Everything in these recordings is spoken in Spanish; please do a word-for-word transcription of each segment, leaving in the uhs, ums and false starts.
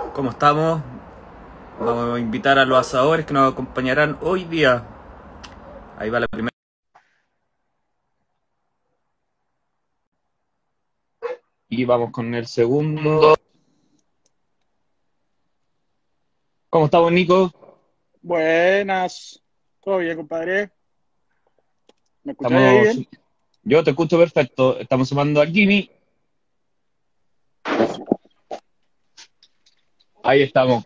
¿Cómo estamos? Vamos a invitar a los asadores que nos acompañarán hoy día. Ahí va la primera. Y vamos con el segundo. ¿Cómo estamos, Nico? Buenas. ¿Todo bien, compadre? ¿Me escucháis ahí Estamos... bien? Yo te escucho perfecto. Estamos sumando a Jimmy. Ahí estamos.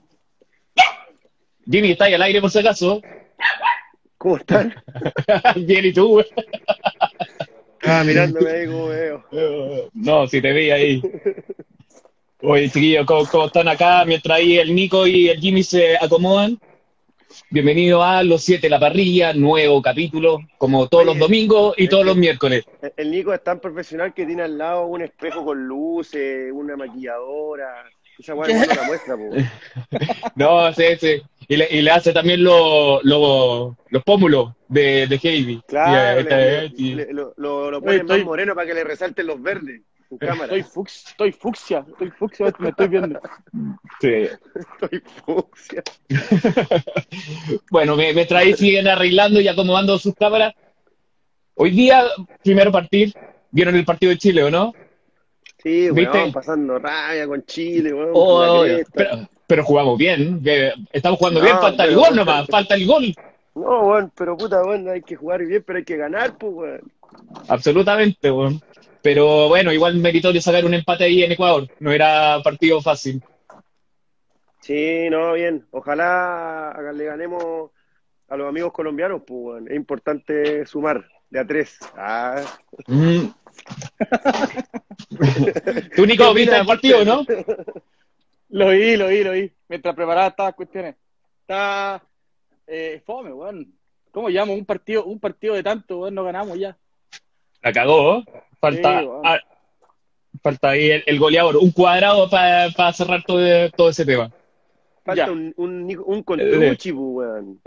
Jimmy, ¿está ahí al aire por si acaso? ¿Cómo están? Bien, ¿y tú? Ah, mirándome ahí como veo. No, si te vi ahí. Oye, chiquillos, ¿cómo, cómo están acá? Mientras ahí el Nico y el Jimmy se acomodan. Bienvenido a Los Siete, la parrilla, nuevo capítulo, como todos los Oye, domingos y es todos los que miércoles. el Nico es tan profesional que tiene al lado un espejo con luces, una maquilladora. Esa weá igual no la muestra, po. No, sí, sí. Y le, y le hace también los los los pómulos de, de Heidi. Sí, Claro, le, esta le- es, sí. le- lo, lo, lo Oye, ponen más estoy, moreno para que le resalten los verdes en cámara. estoy, fux, estoy fucsia, estoy fucsia, me estoy viendo. Sí. Estoy fucsia. Bueno, me, mientras ahí siguen arreglando y acomodando sus cámaras. Hoy día, primero partir, vieron el partido de Chile, ¿o no? Sí, weón, ¿Viste? pasando rabia con Chile, weón, por la Oh, cresta. pero, pero jugamos bien, que estamos jugando bien, No, falta el pero, gol weón, nomás, falta el gol. no, weón, pero puta, weón, hay que jugar bien, pero hay que ganar, pues, weón. Absolutamente, weón. Pero bueno, igual meritorio sacar un empate ahí en Ecuador. No era partido fácil. Sí, no, bien. Ojalá le ganemos a los amigos colombianos, pues, weón. Es importante sumar de a tres. Ah. Mm. Tú, ¿Qué Nico, viste opinas el aparte de partido, eso? ¿no? Lo vi, lo vi, lo vi. Mientras preparaba estas cuestiones. Está eh, fome, weón. ¿Cómo llamo? Un partido, un partido de tanto, weón, no ganamos ya. La cagó. Sí, Falta, weón. ah, falta ahí el, el goleador. Un cuadrado para cerrar todo, todo ese tema. Falta Ya. un, un, Nico- un Eh, Contrucci, pues, weón.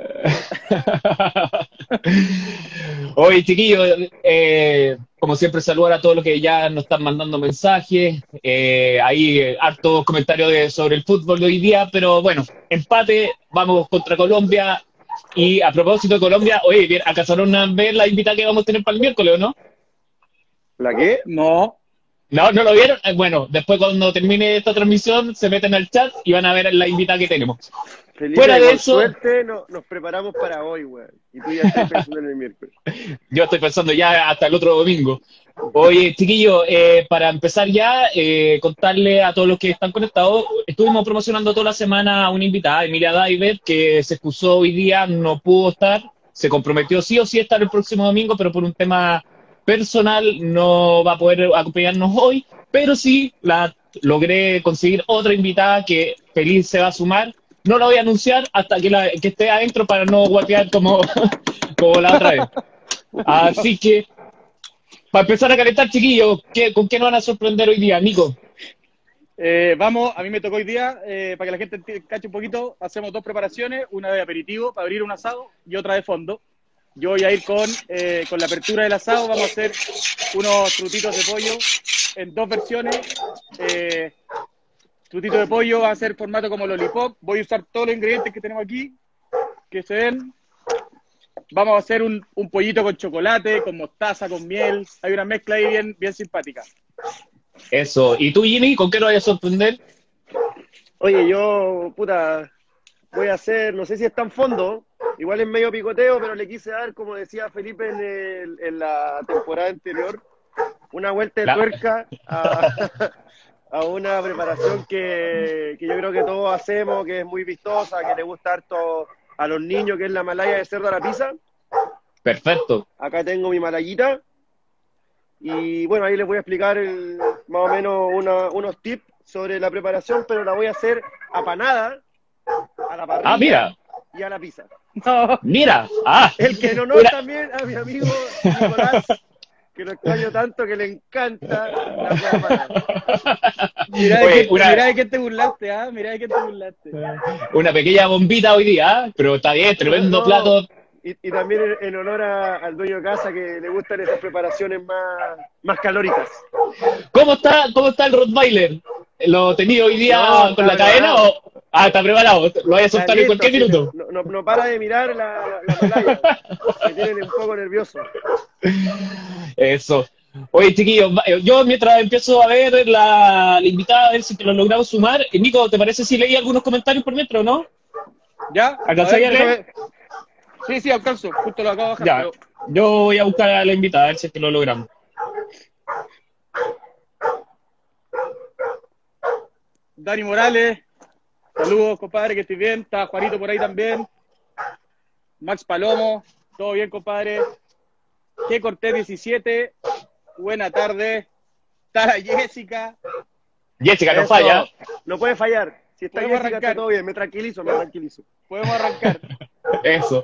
Oye, chiquillos, eh, como siempre, saludar a todos los que ya nos están mandando mensajes. Eh, ahí, eh, hartos comentarios de- sobre el fútbol de hoy día, pero bueno, empate, vamos contra Colombia. Y a propósito de Colombia, oye, bien, ¿alcanzaron a ver la invitada que vamos a tener para el miércoles o no? ¿La qué? No. No, ¿no lo vieron? Eh, Bueno, después cuando termine esta transmisión, se meten al chat y van a ver la invitada que tenemos. Fuera Felipe, de con eso, suerte no, nos preparamos para hoy, weón. Y tú ya estás pensando en el miércoles. yo estoy pensando ya hasta el otro domingo. Oye, chiquillo, eh, para empezar ya, eh, contarle a todos los que están conectados, estuvimos promocionando toda la semana a una invitada, Emilia Diver, que se excusó hoy día, no pudo estar, se comprometió sí o sí a estar el próximo domingo, pero por un tema personal no va a poder acompañarnos hoy, pero sí la logré conseguir otra invitada que feliz se va a sumar. No la voy a anunciar hasta que, la, que esté adentro para no guatear como, como la otra vez. Así que para empezar a calentar, chiquillos, ¿qué, ¿con qué nos van a sorprender hoy día, Nico? Eh, vamos, a mí me tocó hoy día, eh, para que la gente enti- cache un poquito, hacemos dos preparaciones, una de aperitivo para abrir un asado y otra de fondo. Yo voy a ir con, eh, con la apertura del asado, vamos a hacer unos trutitos de pollo en dos versiones. Eh, trutito de pollo va a ser formato como lollipop, voy a usar todos los ingredientes que tenemos aquí, que se ven. Vamos a hacer un, un pollito con chocolate, con mostaza, con miel, hay una mezcla ahí bien, bien simpática. Eso. ¿Y tú, Jimmy, con qué nos vas a sorprender? Oye, yo, puta, voy a hacer, no sé si es tan fondo, igual es medio picoteo, pero le quise dar, como decía Felipe en, el- en la temporada anterior, una vuelta de La- tuerca a, a una preparación que, que yo creo que todos hacemos, que es muy vistosa, que le gusta harto a los niños, que es la malaya de cerdo a la pizza. Perfecto. Acá tengo mi malayita y bueno, ahí les voy a explicar el- más o menos una- unos tips sobre la preparación, pero la voy a hacer apanada a la Ah, parrilla mira, y a la pizza. No, mira. Ah, El que en honor una, también a mi amigo Nicolás, que lo extraño tanto, que le encanta la hueá apanada. mirá de oye, qué, una, mirá de qué te burlaste, ¿ah? Mirá de qué te burlaste. una pequeña bombita hoy día, ¿ah? Pero está bien, tremendo No, plato. y, y también en, en honor a- al dueño de casa que le gustan esas preparaciones más, más calóricas. ¿Cómo está, cómo está el Rottweiler? ¿Lo tenía hoy día No, con la está cadena preparado. o...? Ah, está preparado. Lo voy a Está soltar en listo, cualquier sí, minuto. no, no, no para de mirar la, la, la pantalla. Me tienen un poco nervioso. Eso. Oye, chiquillos, va- eh, yo mientras empiezo a ver la, la invitada, a ver si te lo logramos sumar. Eh, Nico, ¿te parece si leí algunos comentarios por mientras, no? ¿Ya? A ¿Alcanzáis ver, a leer? déjame. Sí, sí, alcanzo. Justo lo acabo de bajar, Ya. pero Yo voy a buscar a la invitada, a ver si es que lo logramos. Dani Morales, saludos, compadre, que estés bien. Está Juanito por ahí también. Max Palomo, todo bien, compadre. G Cortés diecisiete, buena tarde. Está la Jessica, Jessica, no Eso. falla. No puede fallar. Si está Podemos Jessica, arrancar. está todo bien. Me tranquilizo, me tranquilizo. podemos arrancar. Eso.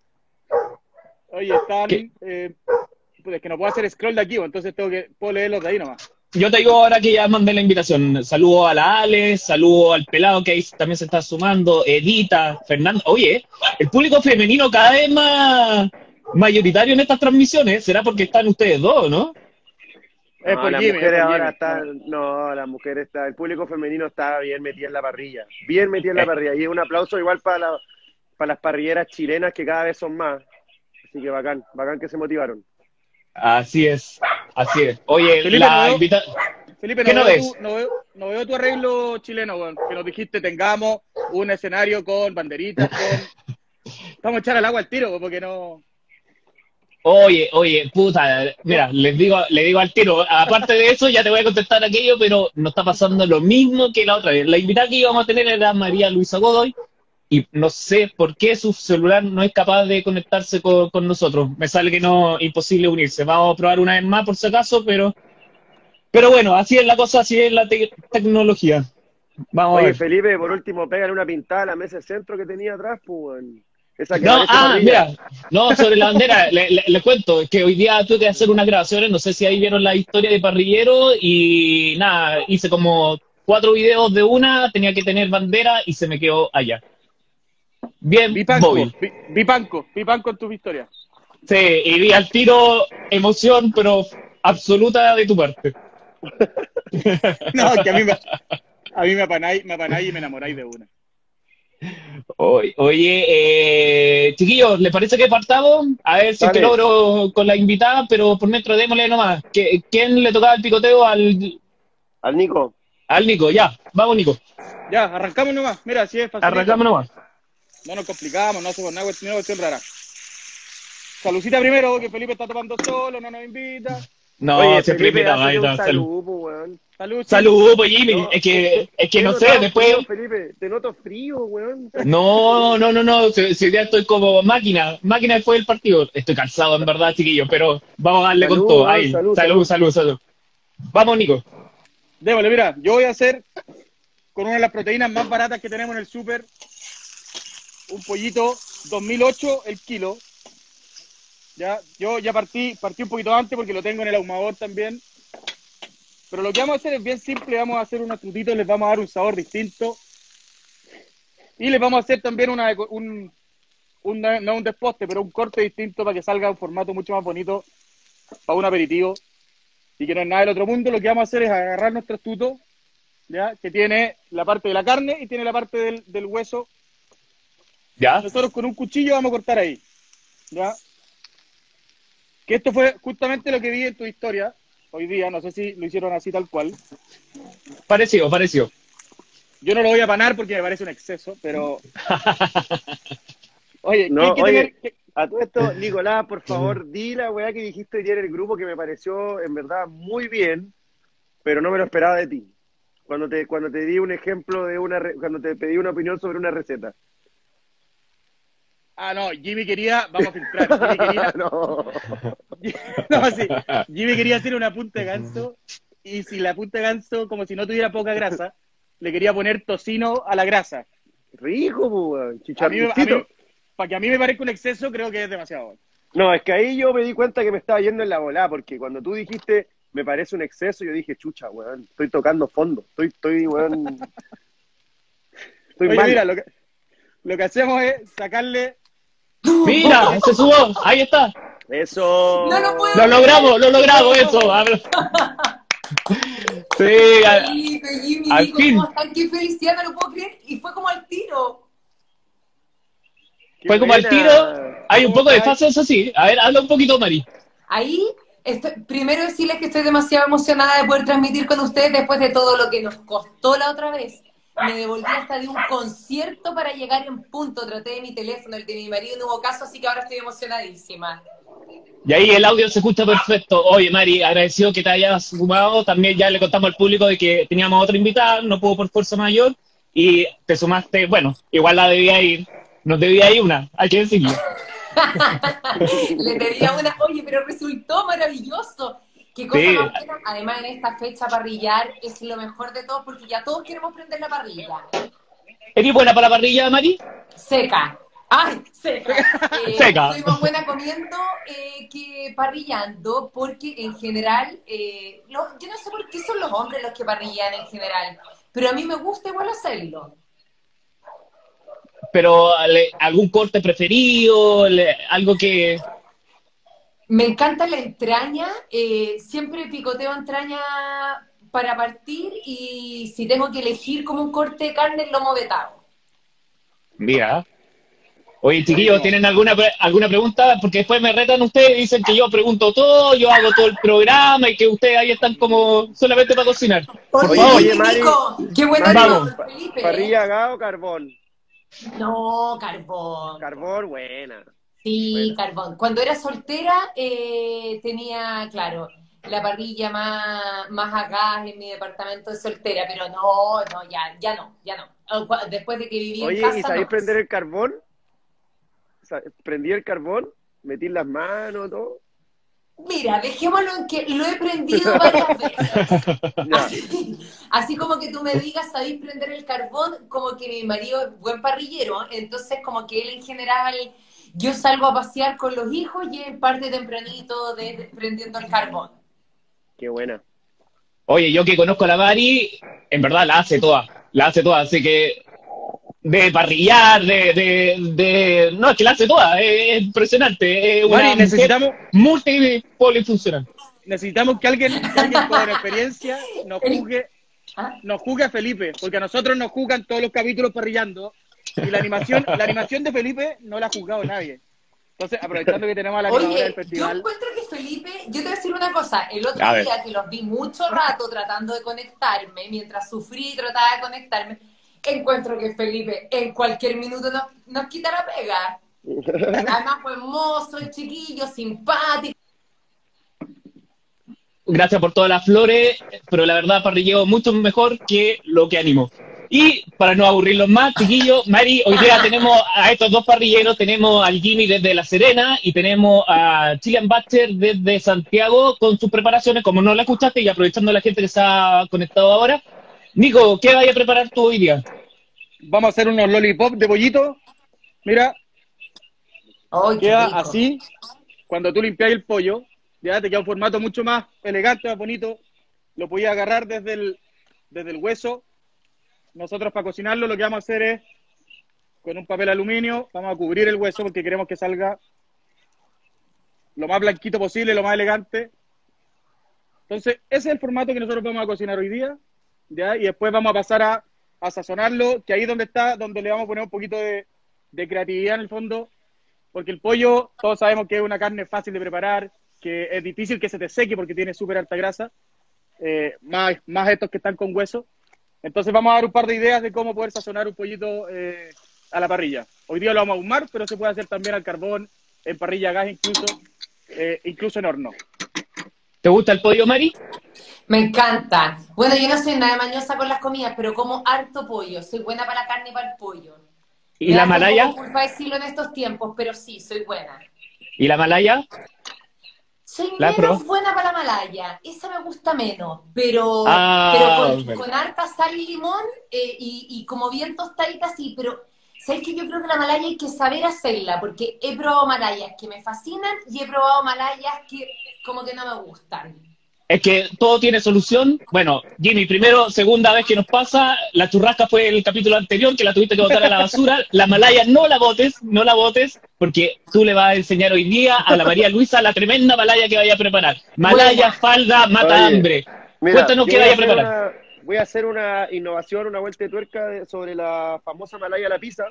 Oye, están. ¿Qué? Eh, pues es que no puedo hacer scroll de aquí, pues, entonces tengo que puedo leerlos de ahí nomás. Yo te digo ahora que ya mandé la invitación. Saludo a la Ale, saludo al pelado que ahí también se está sumando, Edita, Fernando. Oye, el público femenino cada vez más mayoritario en estas transmisiones. ¿Será porque están ustedes dos, no? Es No, por las Jimmy, es mujeres por ahora Jimmy. están, no, las mujeres están, el público femenino está bien metida en la parrilla, bien metida en la Eh. parrilla. Y un aplauso igual para, la, para las parrilleras chilenas que cada vez son más. Así que bacán, bacán que se motivaron. Así es, así es. Oye, Felipe, la no veo- invita... Felipe, ¿Qué no no veo, ves? tu, no, veo, no veo tu arreglo chileno, weón. Que nos dijiste tengamos un escenario con banderitas, con... Vamos a echar al agua al tiro, porque no... Oye, oye, puta, mira, les digo, le digo al tiro, aparte de eso, ya te voy a contestar aquello, pero nos está pasando lo mismo que la otra vez. La invitada que íbamos a tener era María Luisa Godoy, y no sé por qué su celular no es capaz de conectarse con, con nosotros. Me sale que no, imposible unirse. Vamos a probar una vez más por si acaso, pero, pero bueno, así es la cosa, así es la te- tecnología. Vamos a Oye, ver. Felipe, por último, pégale una pintada a la mesa de centro que tenía atrás, pues, weón. Esa que No, parece ah, parrilla. mira, no, sobre la bandera, le, le- le cuento, es que hoy día tuve que hacer unas grabaciones, no sé si ahí vieron la historia de Parrillero, y nada, hice como cuatro videos de una, tenía que tener bandera y se me quedó allá. Bien, Bipanco, móvil. bi- bipanco, bipanco en tu victoria. Sí, y vi al tiro emoción, pero absoluta de tu parte. No, que a mí me, a mí me apanáis, me apanáis y me enamoráis de una. Oye, oye eh, chiquillos, ¿les parece que partamos? A ver si es que Dale. logro con la invitada, pero por mientras démosle nomás. ¿Qué- ¿Quién le tocaba el picoteo al, Al Nico. al Nico? Ya, vamos Nico, Ya, arrancamos nomás. Mira, así es fácil. arrancamos nomás. No nos complicamos, no hacemos nada, cuestión, cuestión rara. Saludcita primero, que Felipe está tomando solo, no nos invita. No, Oye, siempre Felipe, invitamos, ahí hazle un está, salud. saludo, pues, weón. Salud. Salud, pues Jimmy, No, es que, es que te no he sé, notado después... frío, Felipe, te noto frío, weón. No, no, no, no, si, si ya estoy como máquina, máquina después del partido. Estoy cansado en verdad, chiquillos, pero vamos a darle Salud, con todo. weón, Ahí, salud, salud, salud, salud. Vamos, Nico. Démosle, mira, yo voy a hacer con una de las proteínas más baratas que tenemos en el súper, un pollito dos mil ocho el kilo. Ya, yo ya partí, partí un poquito antes porque lo tengo en el ahumador también. Pero lo que vamos a hacer es bien simple, vamos a hacer unos trutitos, les vamos a dar un sabor distinto. Y les vamos a hacer también una, un, un, no un desposte, pero un corte distinto para que salga un formato mucho más bonito para un aperitivo. Y que no es nada del otro mundo. Lo que vamos a hacer es agarrar nuestro tuto, ¿ya? Que tiene la parte de la carne y tiene la parte del, del hueso. ¿Ya? Nosotros con un cuchillo vamos a cortar ahí, ¿ya? Que esto fue justamente lo que vi en tu historia hoy día, no sé si lo hicieron así tal cual. Parecido, parecido. Yo no lo voy a panar porque me parece un exceso, pero... Oye, ¿qué No, hay que oye, tener? ¿Qué- a todo esto, Nicolás, por favor, di la weá que dijiste hoy día en el grupo que me pareció, en verdad, muy bien, pero no me lo esperaba de ti. Cuando te, cuando te di un ejemplo de una, re- cuando te pedí una opinión sobre una receta. Ah, no, Jimmy quería... Vamos a filtrar. Jimmy quería... No. No, sí. Jimmy quería hacer una punta de ganso y si la punta de ganso, como si no tuviera poca grasa, le quería poner tocino a la grasa. Rico, pues, weón. A mí, a Chicharroncito. mí, para que a mí me parezca un exceso, creo que es demasiado. No, es que ahí yo me di cuenta que me estaba yendo en la volada, porque cuando tú dijiste, me parece un exceso, yo dije, chucha, weón, estoy tocando fondo, estoy, estoy, weón, estoy Oye, mal. mira, lo que, lo que hacemos es sacarle... Mira, se subió, ahí está. Eso. No lo puedo Lo logramos, lo logramos, eso. Habla- Sí, al, Felipe, Jimmy, al Nico, fin. ¿cómo están? Qué felicidad, no lo puedo creer. Y fue como al tiro. Qué Fue como al tiro. buena. Hay un ¿Cómo poco de estás? fase, eso sí. A ver, habla un poquito, Mari. Ahí, estoy, primero decirles que estoy demasiado emocionada de poder transmitir con ustedes después de todo lo que nos costó la otra vez. Me devolví hasta de un concierto para llegar en punto. Traté de mi teléfono, el de mi marido no hubo caso, así que ahora estoy emocionadísima. Y ahí el audio se escucha perfecto. Oye, Mari, agradecido que te hayas sumado. También ya le contamos al público de que teníamos otra invitada, no pudo por fuerza mayor. Y te sumaste, bueno, igual la debía ir. Nos debía ir una, hay que decirlo. Le pedía una, oye, pero resultó maravilloso. Qué cosa Sí. más buena. Además, en esta fecha parrillar es lo mejor de todo porque ya todos queremos prender la parrilla. ¿Eres buena para la parrilla, Mari? Seca. ¡Ay, seca! Eh, Seca. Soy más buena comiendo eh, que parrillando porque en general, eh, los- yo no sé por qué son los hombres los que parrillan en general, pero a mí me gusta igual hacerlo. Pero le- algún corte preferido, le- algo que... Me encanta la entraña, eh, siempre picoteo entraña para partir y si tengo que elegir como un corte de carne, el lomo vetado. Mira. Oye, chiquillos, ¿tienen alguna pre- alguna pregunta? Porque después me retan ustedes y dicen que yo pregunto todo, yo hago todo el programa y que ustedes ahí están como solamente para cocinar. Por Oye, favor. oye, Mari, Nico, qué buena Mari, Vamos. con Felipe. ¿eh? ¿Parrilla a gas o carbón? No, carbón. Carbón, buena. Sí, Buena. carbón. Cuando era soltera eh, tenía, claro, la parrilla más, más a gas en mi departamento de soltera, pero no, no, ya, ya no, ya no. O cua- Después de que viví en Oye, casa, ¿y sabéis no. prender el carbón? Sa- ¿Prendí el carbón? ¿Metí las manos, todo? Mira, dejémoslo en que lo he prendido varias veces. Ya. Así, así como que tú me digas, ¿sabéis prender el carbón? Como que mi marido es buen parrillero, entonces como que él en general, yo salgo a pasear con los hijos y él parte tempranito de, de- prendiendo el carbón. Qué buena. Oye, yo que conozco a la Mari, en verdad la hace toda, la hace toda, así que de parrillar, de, de, de... No, es que la hace toda, es, es impresionante, es una Mari, mujer necesitamos, multipolifuncional. necesitamos que alguien, que alguien con experiencia nos El- juzgue, ¿Ah? nos juzgue a Felipe, porque a nosotros nos juzgan todos los capítulos parrillando, y la animación, la animación de Felipe no la ha juzgado nadie. Entonces, aprovechando que tenemos a la animadora del Oye, yo festival, encuentro que Felipe, yo te voy a decir una cosa, el otro A ver. día que los vi mucho rato tratando de conectarme, mientras sufrí y trataba de conectarme, encuentro que Felipe en cualquier minuto nos, nos quita la pega. Además fue hermoso, el chiquillo, simpático. Gracias por todas las flores, pero la verdad parrilleo mucho mejor que lo que animo. Y para no aburrirlos más, chiquillos, Mari, hoy día tenemos a estos dos parrilleros, tenemos al Jimmy desde La Serena y tenemos a Chilean Butcher desde Santiago con sus preparaciones, como no la escuchaste y aprovechando a la gente que se ha conectado ahora. Nico, ¿qué vaya a preparar tú hoy día? vamos a hacer unos lollipop de pollito. Mira, ¡Ay, qué queda rico! así. Cuando tú limpias el pollo, ya te queda un formato mucho más elegante, más bonito. Lo podías agarrar desde el, desde el hueso. Nosotros para cocinarlo lo que vamos a hacer es, con un papel aluminio, vamos a cubrir el hueso porque queremos que salga lo más blanquito posible, lo más elegante. Entonces, ese es el formato que nosotros vamos a cocinar hoy día, ¿ya? Y después vamos a pasar a, a sazonarlo, que ahí es donde está, donde le vamos a poner un poquito de, de creatividad en el fondo, porque el pollo, todos sabemos que es una carne fácil de preparar, que es difícil que se te seque porque tiene súper alta grasa, eh, más, más estos que están con hueso. Entonces vamos a dar un par de ideas de cómo poder sazonar un pollito eh, a la parrilla. Hoy día lo vamos a ahumar, pero se puede hacer también al carbón, en parrilla a gas incluso, eh, incluso en horno. ¿Te gusta el pollo, Mari? Me encanta. Bueno, yo no soy nada mañosa con las comidas, pero como harto pollo. Soy buena para la carne y para el pollo. ¿Y Me la da como malaya? culpa decirlo en estos tiempos, pero sí, soy buena. ¿Y la malaya? Soy La menos probó. buena para la malaya, esa me gusta menos, pero, Ah, pero con, bueno. con harta sal y limón eh, y, y como bien tostadita, sí, pero ¿sabes que yo creo que la malaya hay que saber hacerla? Porque he probado malayas que me fascinan y he probado malayas que como que no me gustan. Es que todo tiene solución. Bueno, Jimmy, primero, segunda vez que nos pasa, la churrasca fue el capítulo anterior, que la tuviste que botar a la basura. La malaya no la botes, no la botes, porque tú le vas a enseñar hoy día a la María Luisa la tremenda malaya que vaya a preparar. Malaya, Buena. falda, mata Oye. hambre. Mira, Cuéntanos yo qué voy a vaya a hacer preparar. una, voy a hacer una innovación, una vuelta de tuerca de- sobre la famosa malaya a la pizza.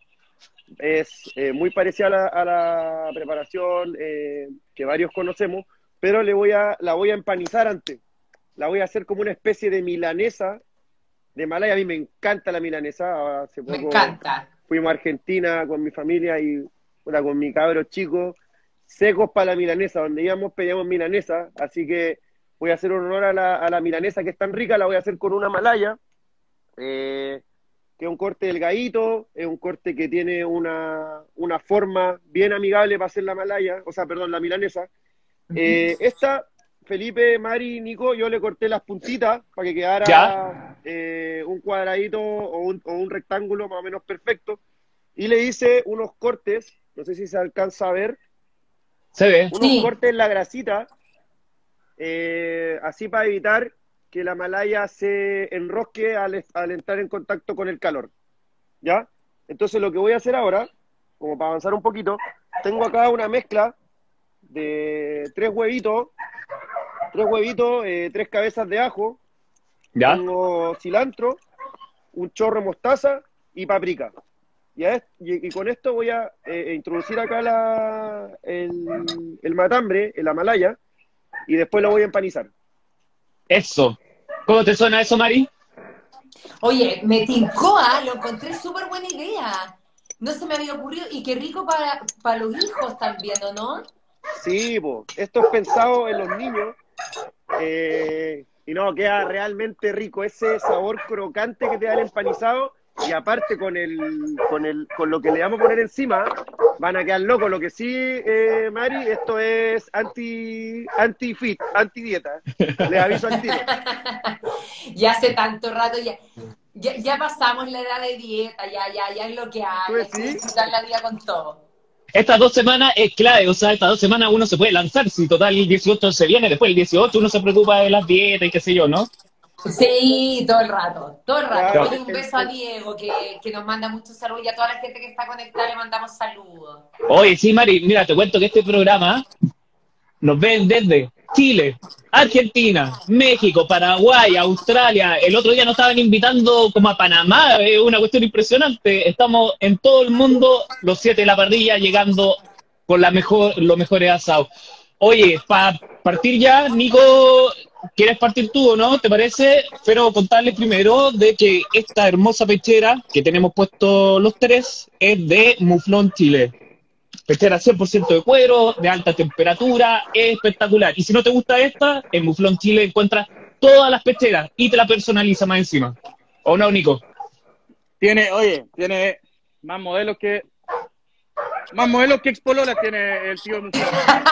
Es eh, muy parecida a la, a la preparación eh, que varios conocemos, pero le voy a, la voy a empanizar antes. La voy a hacer como una especie de milanesa de malaya. A mí me encanta la milanesa. Hace Me poco encanta. fuimos a Argentina con mi familia y bueno, con mi cabro chico, secos para la milanesa. Donde íbamos pedíamos milanesa, así que voy a hacer honor a la, a la milanesa que es tan rica, la voy a hacer con una malaya. Eh, que es un corte delgadito, es un corte que tiene una, una forma bien amigable para hacer la malaya, o sea, perdón, la milanesa. Eh, esta, Felipe, Mari, Nico, yo le corté las puntitas para que ¿Ya? quedara eh, un cuadradito o un, o un rectángulo más o menos perfecto. Y le hice unos cortes, no sé si se alcanza a ver, Se ve. unos Sí. cortes en la grasita, eh, así para evitar que la malaya se enrosque al, al entrar en contacto con el calor. ¿Ya? Entonces lo que voy a hacer ahora, como para avanzar un poquito, tengo acá una mezcla de tres huevitos, tres huevitos, eh, tres cabezas de ajo, ¿Ya? tengo cilantro, un chorro de mostaza y paprika. Y, a est- y- y con esto voy a eh, introducir acá la, el, el matambre, la malaya, y después lo voy a empanizar. Eso. ¿Cómo te suena eso, Mari? Oye, me tincó, ¿ah? Lo encontré súper buena idea. No se me había ocurrido. Y qué rico para, para los hijos también, ¿o no? Sí, po, esto es pensado en los niños. Eh, y no, queda realmente rico ese sabor crocante que te da el empanizado y aparte con el, con el, con lo que le vamos a poner encima, van a quedar locos. Lo que sí, eh, Mari, esto es anti, anti fit, anti dieta. Les aviso al tiro. Ya hace tanto rato, ya, ya, ya pasamos la edad de dieta, ya, ya, ya es lo que ¿Tú hay, hay que decís? disfrutar la vida con todo. Estas dos semanas es clave, o sea, estas dos semanas uno se puede lanzar, si total el dieciocho se viene, después el dieciocho uno se preocupa de las dietas y qué sé yo, ¿no? Sí, todo el rato, todo el rato. Claro, Oye, un el- beso a el- Diego que, que nos manda muchos saludos y a toda la gente que está conectada le mandamos saludos. Oye, sí, Mari, mira, te cuento que este programa nos ven desde Chile, Argentina, México, Paraguay, Australia. El otro día nos estaban invitando como a Panamá, es una cuestión impresionante. Estamos en todo el mundo, los siete de la parrilla, llegando con la mejor, los mejores asados. Oye, para partir ya, Nico, ¿quieres partir tú o no? ¿Te parece? Pero contarles primero de que esta hermosa pechera que tenemos puesto los tres es de Muflón Chile. Pechera cien por ciento de cuero, de alta temperatura, es espectacular. Y si no te gusta esta, en Muflón Chile encuentras todas las pecheras y te la personaliza más encima. ¿O no, Nico? Tiene, oye, tiene más modelos que más modelos que expololas tiene el tío de Muflón.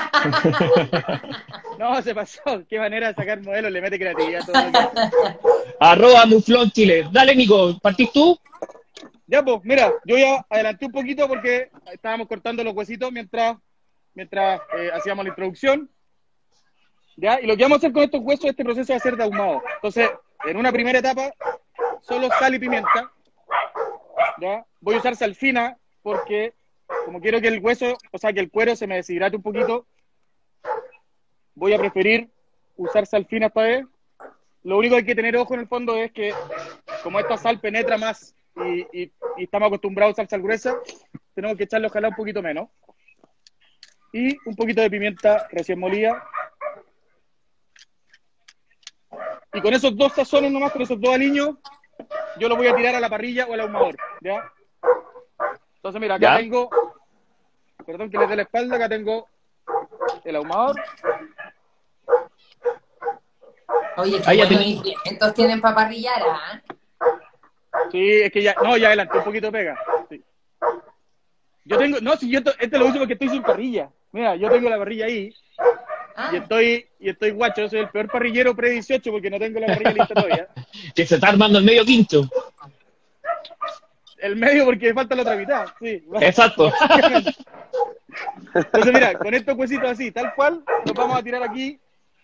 No, se pasó. Qué manera de sacar modelos, le mete creatividad a todo lo que hace. Arroba Muflón Chile. Dale, Nico, ¿partís tú? Ya, pues, mira, yo ya adelanté un poquito porque estábamos cortando los huesitos mientras, mientras eh, hacíamos la introducción. ¿Ya? Y lo que vamos a hacer con estos huesos, este proceso va a ser de ahumado. Entonces, en una primera etapa, solo sal y pimienta. ¿Ya? Voy a usar sal fina porque, como quiero que el hueso, o sea, que el cuero se me deshidrate un poquito, voy a preferir usar sal fina esta vez. Lo único que hay que tener ojo en el fondo es que, como esta sal penetra más y, y, y estamos acostumbrados a usar sal gruesa, tenemos que echarle ojalá un poquito menos. Y un poquito de pimienta recién molida. Y con esos dos sazones nomás, con esos dos aliños, yo los voy a tirar a la parrilla o al ahumador, ¿ya? Entonces, mira, acá ¿Ya? tengo, perdón que les dé la espalda, acá tengo el ahumador. Oye, qué Ahí ya buenos ten- ingredientes tienen para parrillar, ¿ah? Sí, es que ya, no, ya adelanté un poquito de pega. Sí. Yo tengo, no, si yo, esto, esto lo uso porque estoy sin parrilla. Mira, yo tengo la parrilla ahí Ah, y estoy, y estoy guacho, soy el peor parrillero pre dieciocho porque no tengo la parrilla lista todavía. Que se está armando el medio quincho. El medio porque me falta la otra mitad, sí. Exacto. Entonces, mira, con estos huesitos así, tal cual, los vamos a tirar aquí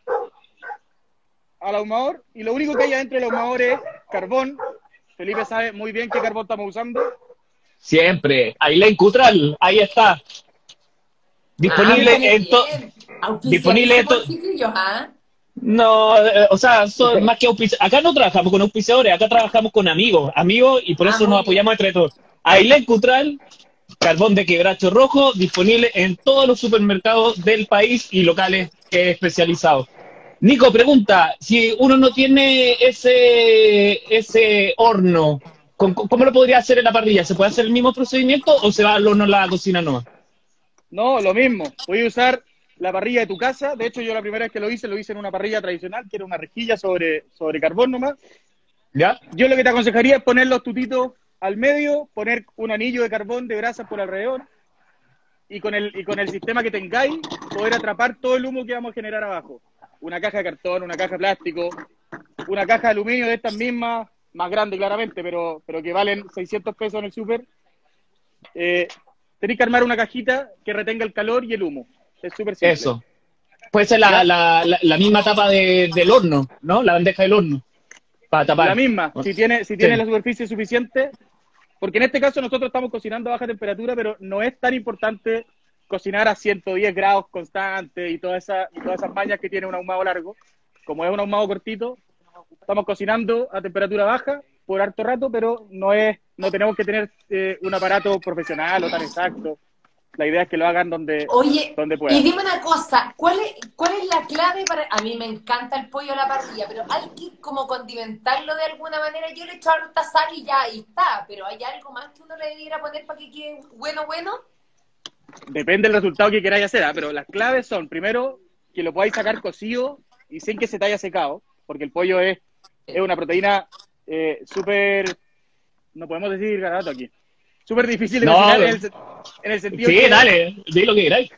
al ahumador y lo único que hay adentro del ahumador es carbón. Felipe sabe muy bien qué carbón estamos usando. Siempre. Ailén Cutral, ahí está. Disponible ah, en to- bien. Auspiciadísimo, disponible en to- chiquillos, ¿ah? No, eh, o sea, son más que auspiciadores. Acá no trabajamos con auspiciadores, acá trabajamos con amigos, amigos, y por Ah, eso muy nos bien. apoyamos entre todos. Ailén Cutral, carbón de quebracho rojo, disponible en todos los supermercados del país y locales eh, especializados. Nico pregunta, si uno no tiene ese, ese horno, ¿cómo, cómo lo podría hacer en la parrilla? ¿Se puede hacer el mismo procedimiento o se va al horno en la cocina nomás? No, lo mismo. Voy a usar la parrilla de tu casa. De hecho, yo la primera vez que lo hice, lo hice en una parrilla tradicional, que era una rejilla sobre, sobre carbón nomás. ¿Ya? Yo lo que te aconsejaría es poner los tutitos al medio, poner un anillo de carbón de brasas por alrededor y con el, y con el sistema que tengáis, poder atrapar todo el humo que vamos a generar abajo. Una caja de cartón, una caja de plástico, una caja de aluminio de estas mismas, más grande claramente, pero, pero que valen seiscientos pesos en el súper. Eh, tenéis que armar una cajita que retenga el calor y el humo. Es súper simple. Eso. Puede ser la, ¿Ya? la, la, la misma tapa de, del horno, ¿no? La bandeja del horno. Para tapar. La misma, si tiene, si tiene Sí. la superficie suficiente, porque en este caso nosotros estamos cocinando a baja temperatura, pero no es tan importante cocinar a ciento diez grados constante y todas esas, y todas esas mañas que tiene un ahumado largo. Como es un ahumado cortito, estamos cocinando a temperatura baja por harto rato, pero no es, no tenemos que tener eh, un aparato profesional o tan exacto. La idea es que lo hagan donde, Oye, donde y puedan. dime una cosa, ¿cuál es, cuál es la clave para...? A mí me encanta el pollo a la parrilla, pero hay que como condimentarlo de alguna manera. Yo le echo harta sal y ya, y está. Pero ¿hay algo más que uno le debiera poner para que quede bueno, bueno? Depende del resultado que queráis hacer, ¿eh? Pero las claves son, primero, que lo podáis sacar cocido y sin que se te haya secado, porque el pollo es, es una proteína eh, súper, no podemos decir garabato aquí, súper difícil de No, cocinar no. en el, en el sentido Sí, que... dale, di lo que queráis.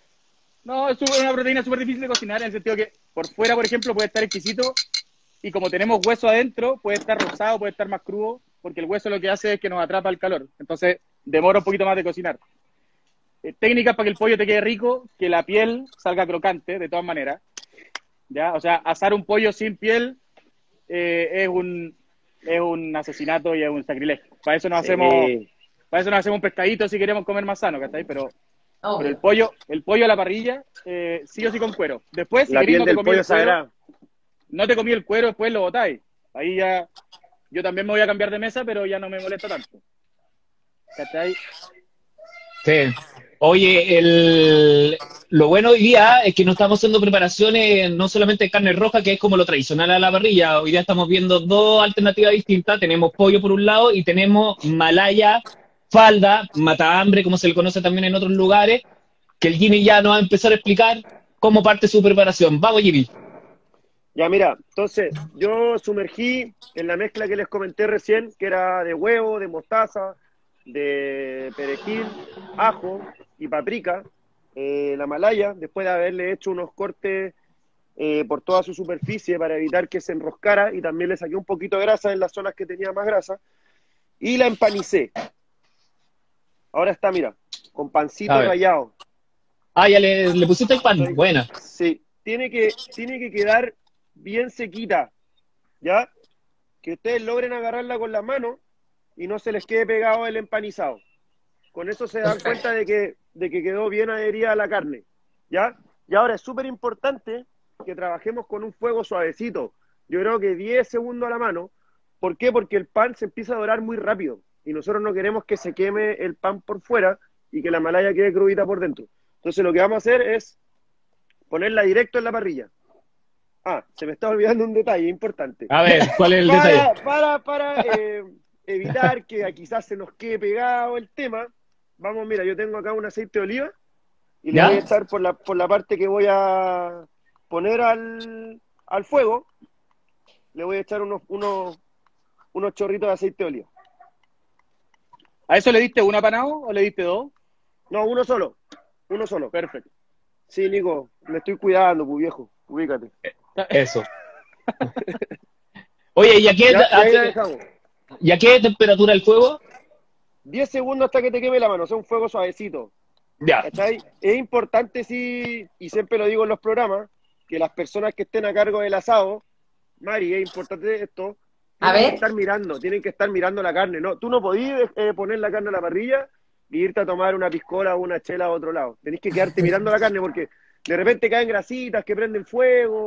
No, es súper- una proteína súper difícil de cocinar en el sentido que por fuera, por ejemplo, puede estar exquisito y como tenemos hueso adentro, puede estar rosado, puede estar más crudo, porque el hueso lo que hace es que nos atrapa el calor. Entonces, demora un poquito más de cocinar. Eh, técnicas para que el pollo te quede rico, que la piel salga crocante, de todas maneras. ¿Ya? O sea, asar un pollo sin piel eh, es un es un asesinato y es un sacrilegio. Para eso nos Sí. hacemos para eso nos hacemos un pescadito si queremos comer más sano, ¿cachai? Pero, pero el Obvio. pollo el pollo a la parrilla, eh, sí o sí con cuero. Después, si La querés, piel no te del comí pollo el cuero, sagrada. no te comí el cuero, después lo botáis. Ahí ya, yo también me voy a cambiar de mesa, pero ya no me molesta tanto. ¿Cachai? Sí. Oye, el... lo bueno hoy día es que no estamos haciendo preparaciones no solamente de carne roja, que es como lo tradicional a la parrilla. Hoy día estamos viendo dos alternativas distintas. Tenemos pollo por un lado y tenemos malaya, falda, mata hambre, como se le conoce también en otros lugares, que el Jimmy ya nos va a empezar a explicar cómo parte su preparación. Vamos, Jimmy. Ya, mira, entonces yo sumergí en la mezcla que les comenté recién, que era de huevo, de mostaza, de perejil, ajo y paprika, eh, la malaya, después de haberle hecho unos cortes eh, por toda su superficie para evitar que se enroscara y también le saqué un poquito de grasa en las zonas que tenía más grasa y la empanicé. Ahora está, mira, con pancito A ver. rallado. Ah, ya le, le pusiste el pan. Buena. Sí, tiene que, tiene que quedar bien sequita, ¿ya? Que ustedes logren agarrarla con la mano y no se les quede pegado el empanizado. Con eso se dan cuenta de que, de que quedó bien adherida a la carne, ¿ya? Y ahora es súper importante que trabajemos con un fuego suavecito. Yo creo que diez segundos a la mano. ¿Por qué? Porque el pan se empieza a dorar muy rápido y nosotros no queremos que se queme el pan por fuera y que la malaya quede crudita por dentro. Entonces lo que vamos a hacer es ponerla directo en la parrilla. Ah, se me está olvidando un detalle importante. A ver, ¿cuál es el detalle? Para, para, para eh, evitar que quizás se nos quede pegado el tema, vamos, mira, yo tengo acá un aceite de oliva y le ¿Ya? voy a echar por la, por la parte que voy a poner al, al fuego, le voy a echar unos, unos, unos chorritos de aceite de oliva. ¿A eso le diste una panado o le diste dos? No, uno solo, uno solo. Perfecto. Sí, Nico, me estoy cuidando, pues viejo, ubícate. Eso. Oye, ¿y a qué, Ya, ya ahí la a, dejamos. ¿y a qué temperatura el fuego? diez segundos hasta que te queme la mano, o sea, un fuego suavecito. Ya. ¿Cachai? Es importante, sí, y siempre lo digo en los programas, que las personas que estén a cargo del asado, Mari, es importante esto, A tienen ver. que estar mirando, tienen que estar mirando la carne, ¿no? Tú no podías eh, poner la carne a la parrilla y irte a tomar una piscola o una chela a otro lado. Tenés que quedarte mirando la carne porque de repente caen grasitas que prenden fuego,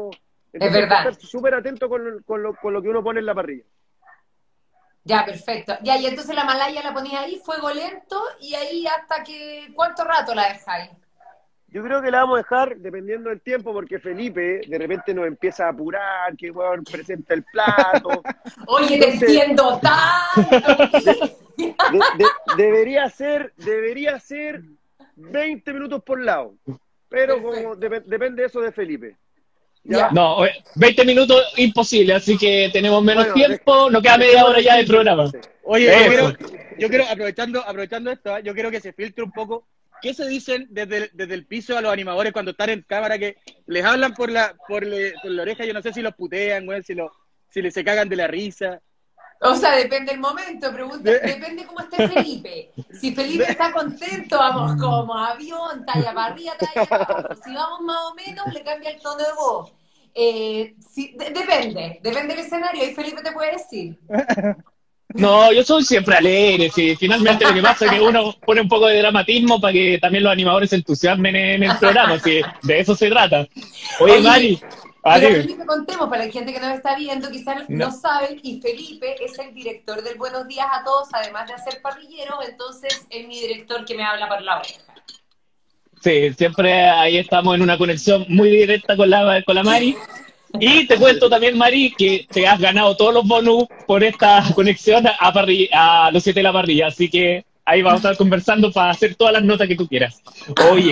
Entonces hay que verdad. estar súper atento con, con, lo, con lo que uno pone en la parrilla. Ya, perfecto. Ya, y entonces la malaya la ponía ahí, fuego lento, y ahí hasta que, ¿cuánto rato la dejáis? Yo creo que la vamos a dejar dependiendo del tiempo, porque Felipe de repente nos empieza a apurar, que weón presenta el plato. Oye, te Entonces, entiendo tanto. de- de- debería ser, debería ser veinte minutos por lado. Pero como dep- depende eso de Felipe. ¿Ya? Ya. No, oye, veinte minutos imposible, así que tenemos menos Bueno, tiempo, nos queda media hora ya de programa. Oye, yo Eso. quiero, yo quiero, aprovechando, aprovechando esto, ¿eh? Yo quiero que se filtre un poco. ¿Qué se dicen desde el, desde el piso a los animadores cuando están en cámara que les hablan por la, por, le- por la oreja? Yo no sé si los putean, güey, si, lo, si les se cagan de la risa. O sea, depende del momento, pregunta, depende cómo esté Felipe. Si Felipe está contento, vamos como avión, talla para arriba, talla para abajo. Si vamos más o menos, le cambia el tono de voz. Eh, si- de- depende, depende del escenario, y Felipe te puede decir. No, yo soy siempre alegre, sí. Finalmente lo que pasa es que uno pone un poco de dramatismo para que también los animadores se entusiasmen en el programa, sí, de eso se trata. Oye, Oye, Mari, ah, Pero dime. Felipe, contemos, para la gente que nos está viendo, quizás no. No. saben, y Felipe es el director del Buenos Días a Todos, además de hacer parrillero, entonces es mi director que me habla por la oreja. Sí, siempre ahí estamos en una conexión muy directa con la, con la Mari. Y te cuento también, Mari, que te has ganado todos los bonus por esta conexión a, parri- a los siete de la parrilla. Así que ahí vamos a estar conversando para hacer todas las notas que tú quieras. Oye,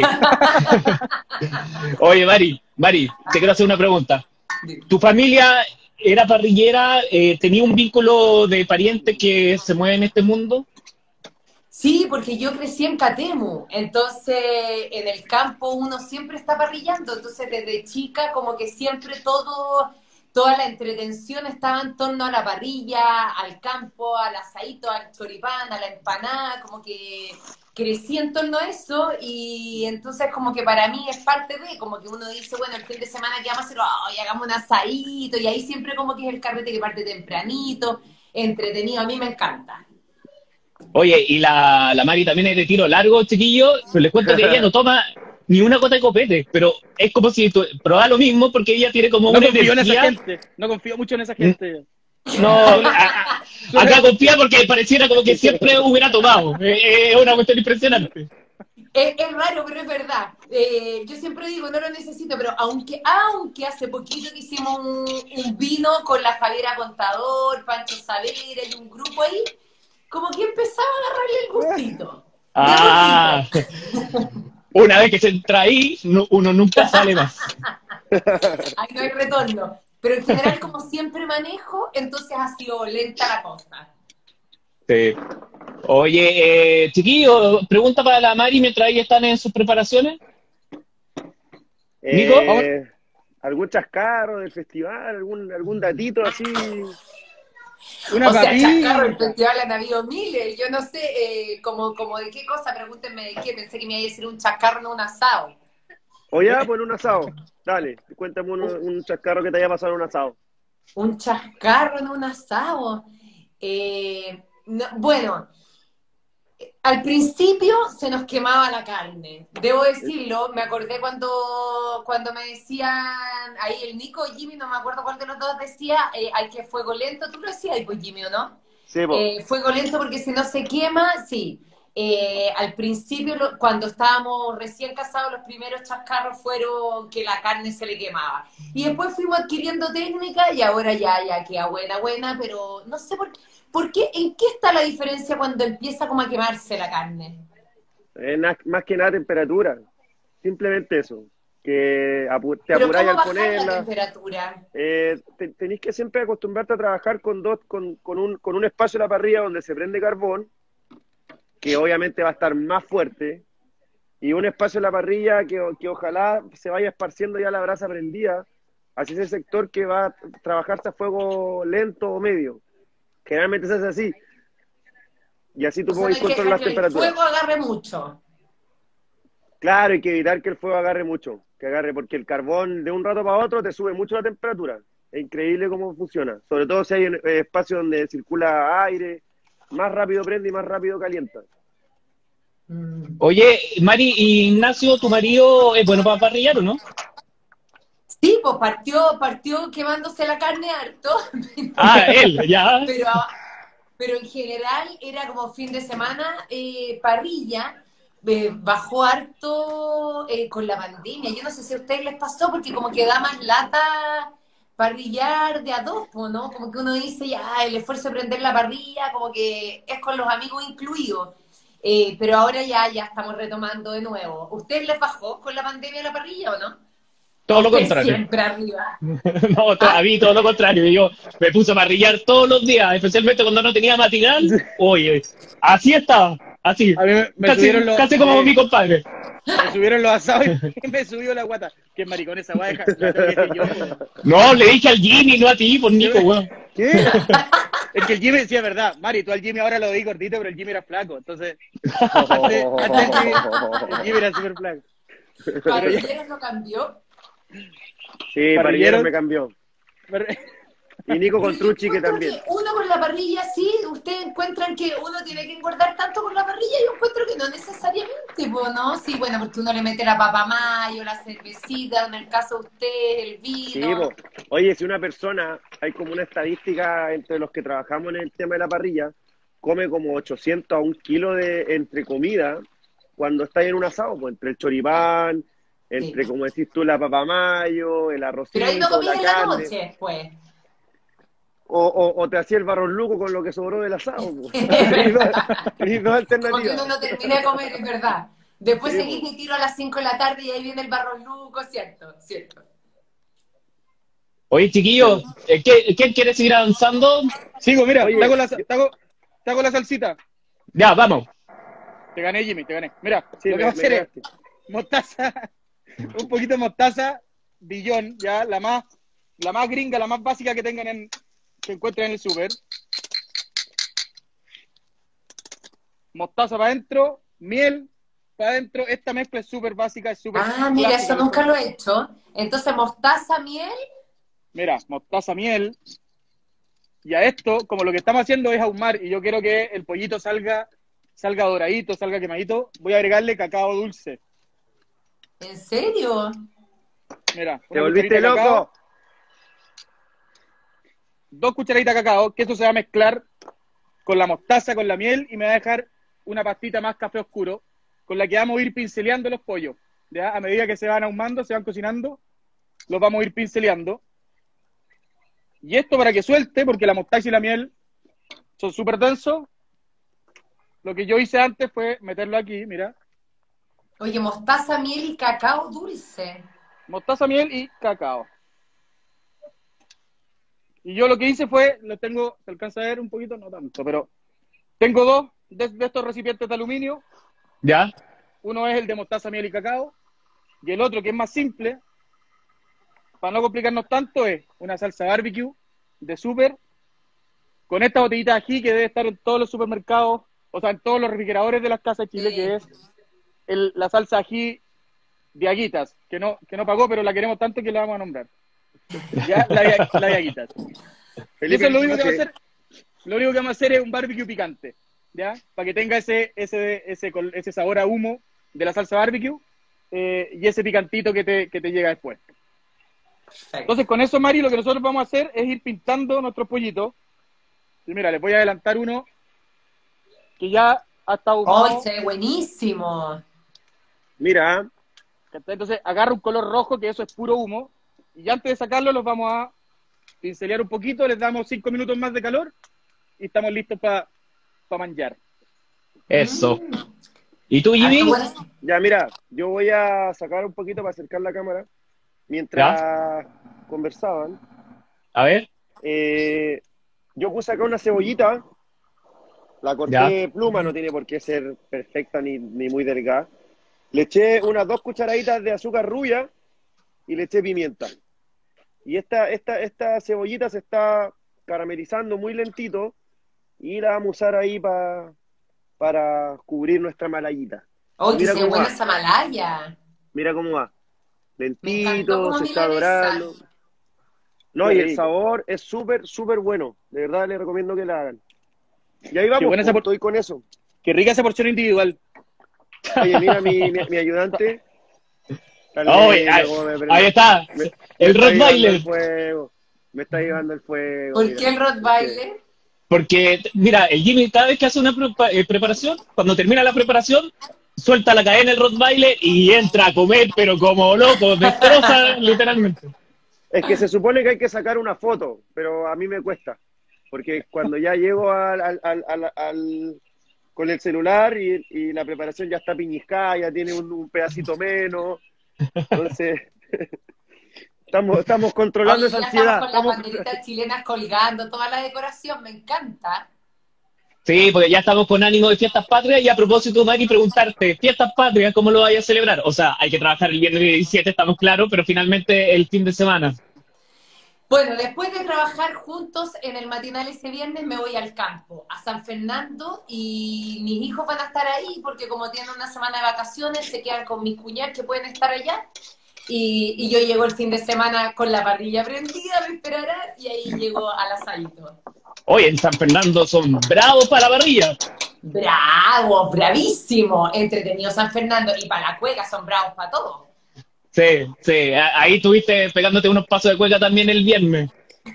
oye, Mari, Mari, te quiero hacer una pregunta. ¿Tu familia era parrillera? Eh, ¿tenía un vínculo de pariente que se mueve en este mundo? Sí, porque yo crecí en Catemu, entonces en el campo uno siempre está parrillando, entonces desde chica como que siempre todo, toda la entretención estaba en torno a la parrilla, al campo, al asadito, al choripán, a la empanada, como que crecí en torno a eso y entonces como que para mí es parte de, como que uno dice, bueno, el fin de semana que vamos a hacer, oh, hagamos un asadito, y ahí siempre como que es el carrete que parte tempranito, entretenido, a mí me encanta. Oye, y la, la Mari también es de tiro largo, chiquillo, pero les cuento que ella no toma ni una gota de copete, pero es como si tú probara lo mismo porque ella tiene como No una confío en esa energía. gente, no confío mucho en esa gente. No, a- a- acá confía porque pareciera como que siempre hubiera tomado. Eh, Es una cuestión impresionante. Es, es raro, pero es verdad. Eh, yo siempre digo, no lo necesito, pero aunque aunque hace poquito que hicimos un, un vino con la Javiera Contador, Pancho Savera y un grupo ahí, como que empezaba a agarrarle el gustito. Ah, una vez que se entra ahí, no- uno nunca sale más. Ahí no hay retorno. Pero en general, como siempre manejo, entonces ha sido lenta la cosa. Sí. Oye, eh, chiquillo, pregunta para la Mari mientras ellos están en sus preparaciones. Nico, vamos. Eh, ¿algún chascarro del festival? ¿Algún, algún datito así? Una O sea, papilla. chascarro, el festival han habido miles. Yo no sé, eh, como, como de qué cosa, pregúntenme de qué. Pensé que me iba a decir un chascarro, no un asado. O ya, pues un asado. Dale, cuéntame un, un chascarro que te haya pasado en un asado. Un chascarro en un asado. Eh, no, bueno, al principio se nos quemaba la carne. Debo decirlo, me acordé cuando, cuando me decían, ahí el Nico o Jimmy, no me acuerdo cuál de los dos decía, eh, hay que fuego lento. ¿Tú lo decías, pues, Jimmy, o no? Sí, po. Eh, fuego lento porque si no se quema, sí. Eh, al principio, lo- cuando estábamos recién casados, los primeros chascarros fueron que la carne se le quemaba. Y después fuimos adquiriendo técnica y ahora ya, ya queda buena, buena, pero no sé por qué. ¿Por qué? ¿En qué está la diferencia cuando empieza como a quemarse la carne? Eh, na- más que nada temperatura. Simplemente eso. Que apu- te Pero apuráis ¿cómo al bajar la ponerla. temperatura? Eh, te- tenéis que siempre acostumbrarte a trabajar con dos, con, con un, con un espacio en la parrilla donde se prende carbón, que obviamente va a estar más fuerte, y un espacio en la parrilla que, que ojalá se vaya esparciendo ya la brasa prendida hacia ese sector que va a trabajarse a fuego lento o medio. Generalmente se hace así. Y así tú O sea, no puedes hay que controlar dejar las que el temperaturas. fuego agarre mucho. Claro, hay que evitar que el fuego agarre mucho, que agarre, porque el carbón de un rato para otro te sube mucho la temperatura. Es increíble cómo funciona. Sobre todo si hay un eh, espacio donde circula aire, más rápido prende y más rápido calienta. Mm. Oye, Mari, y Ignacio, tu marido es bueno para parrillar, ¿o no? Sí, Sí, pues partió, partió quemándose la carne harto, Ah, él, ya. pero, pero en general era como fin de semana eh, parrilla, eh, bajó harto eh, con la pandemia. Yo no sé si a ustedes les pasó, porque como que da más lata parrillar de a dos, po, ¿no? Como que uno dice, ya, el esfuerzo de prender la parrilla, como que es con los amigos incluidos. Eh, pero ahora ya, ya estamos retomando de nuevo. ¿Ustedes les bajó con la pandemia la parrilla o no? Todo lo Usted contrario. siempre arriba. No, to- a Ah, mí todo lo contrario. Yo me puse a parrillar todos los días, especialmente cuando no tenía matinal. Oye, así estaba, así. A mí me, me Casi, subieron los, casi como eh, mi compadre. me subieron los asados y me subió la guata. Qué maricón esa guay, la tengo que decir yo. weón. No, le dije al Jimmy, no a ti, por Nico, weón. ¿Qué? Es que el Jimmy decía verdad. Mari, tú al Jimmy ahora lo veis gordito, pero el Jimmy era flaco. Entonces, antes, antes el, Jimmy, el Jimmy era súper flaco. ¿Parrilleros no cambió? Sí, Parrillero. parrillero me cambió. Pero- Y Nico con Yo Truchi que encuentro también. que uno con la parrilla, sí, ustedes encuentran que uno tiene que engordar tanto con la parrilla, yo encuentro que no necesariamente, pues, ¿no? Sí, bueno, porque uno le mete la papa mayo, la cervecita, en el caso de usted, el Sí, vino. po. Oye, si una persona, hay como una estadística entre los que trabajamos en el tema de la parrilla, come como ochocientos a un kilo de entre comida cuando está en un asado, pues entre el choripán, entre, Sí. como decís tú, la papa mayo, el arrocito, Pero ahí no comí la en la carne, noche, pues. o, o, o te hacía el barro luco con lo que sobró del asado. Po. Tenéis dos, tenéis dos Como que alternativas. uno no termina de comer, es verdad. Después Sí, seguís po. y tiro a las cinco de la tarde y ahí viene el barro luco, ¿cierto? ¿Cierto? Oye, chiquillos, eh, ¿qué- ¿quién quiere seguir avanzando? Sigo, mira, Oye, te hago, la, te, hago, te hago la salsita. Ya, vamos. Te gané, Jimmy, te gané. Mira, Sí, lo que me- va a me hacer es ganaste. mostaza, un poquito de mostaza, Dijon, ya, la más, la más gringa, la más básica que tengan en, que encuentren en el súper. Mostaza para adentro, miel para adentro. Esta mezcla es súper básica, es súper Ah, mira, clásica. eso nunca lo he hecho. Entonces, mostaza, miel. Mira, mostaza, miel. Y a esto, como lo que estamos haciendo es ahumar, y yo quiero que el pollito salga, salga doradito, salga quemadito, voy a agregarle cacao dulce. ¿En serio? Mira, Te una volviste cucharita de cacao, loco. dos cucharaditas de cacao, que eso se va a mezclar con la mostaza, con la miel, y me va a dejar una pastita más café oscuro, con la que vamos a ir pinceleando los pollos. ¿Ya? A medida que se van ahumando, se van cocinando, los vamos a ir pinceleando. Y esto para que suelte, porque la mostaza y la miel son súper densos, lo que yo hice antes fue meterlo aquí, mira, Oye, mostaza, miel y cacao dulce. mostaza, miel y cacao. Y yo lo que hice fue, lo tengo, ¿se alcanza a ver un poquito? No tanto, pero tengo dos de, de estos recipientes de aluminio. ¿Ya? Uno es el de mostaza, miel y cacao, y el otro, que es más simple, para no complicarnos tanto, es una salsa barbecue de súper, con esta botellita de ají que debe estar en todos los supermercados, o sea, en todos los refrigeradores de las casas de Chile, Sí. que es el- la salsa ají de Aguitas, que no, que no pagó, pero la queremos tanto que la vamos a nombrar. Ya, la de, la de Aguitas. Y Felipe, eso es lo único que no vamos a sé. hacer. Lo único que vamos a hacer es un barbecue picante, ¿ya? Para que tenga ese, ese, ese, col- ese sabor a humo de la salsa barbecue eh, y ese picantito que te, que te llega después. Entonces, con eso, Mari, lo que nosotros vamos a hacer es ir pintando nuestros pollitos. Y mira, les voy a adelantar uno que ya ha estado ¡Ay, ahumado. se ve buenísimo! Mira, Entonces, agarra un color rojo, que eso es puro humo. Y antes de sacarlo, los vamos a pincelear un poquito, les damos cinco minutos más de calor y estamos listos para pa manjar. Eso. Mm. ¿Y tú, Ah, Jimmy? qué bueno. ya mira, yo voy a sacar un poquito para acercar la cámara mientras conversaban. A ver. Eh, yo puse acá una cebollita, la corté Ya. pluma, no tiene por qué ser perfecta ni, ni muy delgada. Le eché unas dos cucharaditas de azúcar rubia y le eché pimienta. Y esta, esta, esta cebollita se está caramelizando muy lentito y la vamos a usar ahí pa- para cubrir nuestra malayita. ¡Ay, que Mira se ve cómo buena va. esa malaya! Mira cómo va. Me encantó Lentito, como se está milanesa. dorando. No, Qué y el rico. sabor es súper, súper bueno. De verdad les recomiendo que la hagan. Y ahí Qué vamos, buena esa pues, por- estoy con eso. Qué rica esa porción individual. Oye, mira mi, mi, mi ayudante. Oh, ahí, ahí está, me, el me Rottweiler. El fuego, me está llevando el fuego. ¿Por mira, qué el Rottweiler? Porque, mira, el Jimmy cada vez que hace una prepa- eh, preparación, cuando termina la preparación, suelta la cadena el Rottweiler y entra a comer, pero como loco, destroza literalmente. Es que se supone que hay que sacar una foto, pero a mí me cuesta. Porque cuando ya llego al, al, al, al, al con el celular y, y la preparación ya está piñiscada, ya tiene un, un pedacito menos. Entonces, estamos, estamos controlando Oye, esa ya ansiedad. estamos con las Estamos... banderitas chilenas colgando, toda la decoración, me encanta. Sí, porque ya estamos con ánimo de fiestas patrias y a propósito, Mari, preguntarte, fiestas patrias, ¿cómo lo vayas a celebrar? O sea, hay que trabajar el viernes diecisiete, estamos claros, pero finalmente el fin de semana. Bueno, después de trabajar juntos en el matinal ese viernes, me voy al campo, a San Fernando, y mis hijos van a estar ahí porque como tienen una semana de vacaciones, se quedan con mis cuñadas que pueden estar allá. Y, y yo llego el fin de semana con la parrilla prendida, me esperarán, y ahí llego al asadito. Oye, en San Fernando son bravos para la parrilla. Bravo, bravísimo, entretenido San Fernando, y para la cueca son bravos para todo. Sí, sí, ahí estuviste pegándote unos pasos de cueca también el viernes.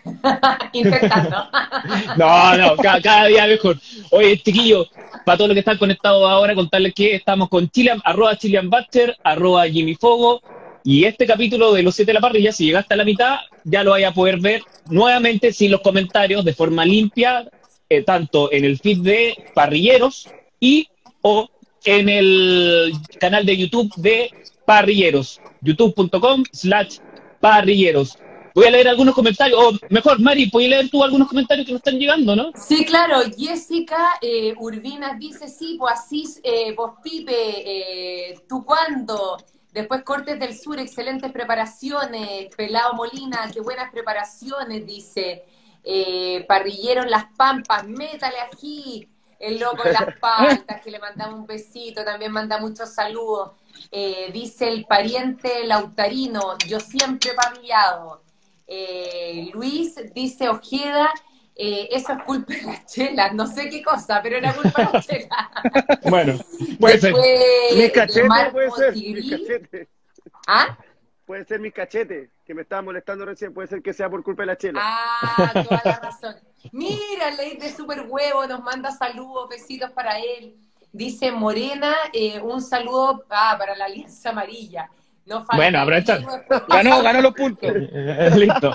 Intentando. No, no, cada, cada día mejor. Oye, chiquillos, para todos los que están conectados ahora, contarles que estamos con Chilean, arroba Chilean Butcher, arroba Jimmy Fogo, y este capítulo de Los Siete de la Parrilla, si llegaste a la mitad, ya lo vaya a poder ver nuevamente sin los comentarios, de forma limpia, eh, tanto en el feed de Parrilleros y o en el canal de YouTube de Parrilleros, youtube.com slash parrilleros. Voy a leer algunos comentarios, o mejor, Mari, ¿puedes leer tú algunos comentarios que nos están llegando, no? Sí, claro, Jessica eh, Urbinas dice, sí, pues así, eh, vos Pipe, eh, ¿tú cuándo? Después Cortes del Sur, excelentes preparaciones. Pelao Molina, qué buenas preparaciones, dice. Eh, Parrilleros Las Pampas, métale aquí. El loco de las paltas, que le mandamos un besito, también manda muchos saludos. Eh, dice el pariente Lautarino, yo siempre parrillado. Eh, Luis dice Ojeda, eh, eso es culpa de las chelas, no sé qué cosa, pero era culpa de las chelas. Bueno, puede ser. Mis cachetes, Marco puede ser, Tigrí. mis cachetes. ¿Ah? Puede ser mis cachetes, que me estaban molestando recién, puede ser que sea por culpa de la chela. Ah, toda la razón. Mira, Ley de Super Huevo nos manda saludos, besitos para él. Dice Morena, eh, un saludo ah, para la Alianza Amarilla. No falta Bueno, aprovecha. Ganó, ganó los puntos. Listo.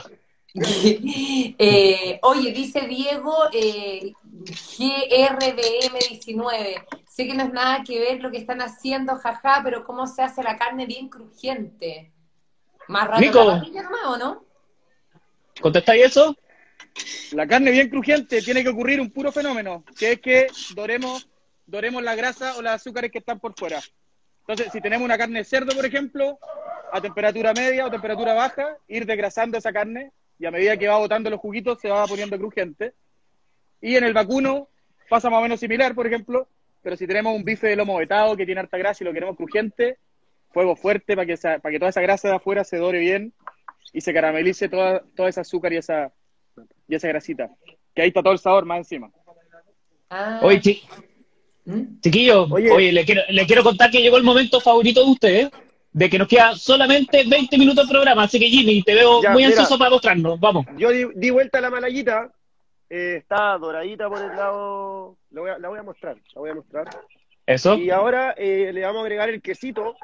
eh, oye, dice Diego eh, G R B M diecinueve. Sé que no es nada que ver lo que están haciendo, jaja, pero ¿cómo se hace la carne bien crujiente? Más rato Nico. la parrilla nomás, ¿o no? ¿Contestáis eso? La carne bien crujiente tiene que ocurrir un puro fenómeno, que es que doremos, doremos la grasa o los azúcares que están por fuera. Entonces, si tenemos una carne de cerdo, por ejemplo, a temperatura media o temperatura baja, ir desgrasando esa carne y a medida que va botando los juguitos se va poniendo crujiente. Y en el vacuno pasa más o menos similar, por ejemplo, pero si tenemos un bife de lomo vetado que tiene harta grasa y lo queremos crujiente, fuego fuerte para que, esa, para que toda esa grasa de afuera se dore bien y se caramelice toda, toda esa azúcar y esa, y esa grasita. Que ahí está todo el sabor más encima. Ah. Oye, chi ¿Mm? chiquillos, Oye. oye, le quiero, le quiero contar que llegó el momento favorito de ustedes, de que nos queda solamente veinte minutos de programa, así que Jimmy, te veo Ya, muy mira. ansioso para mostrarnos, vamos. Yo di, di vuelta a la malayita, eh, está doradita por el lado, la voy, a, la voy a mostrar, la voy a mostrar. Eso. Y ahora eh, le vamos a agregar el quesito.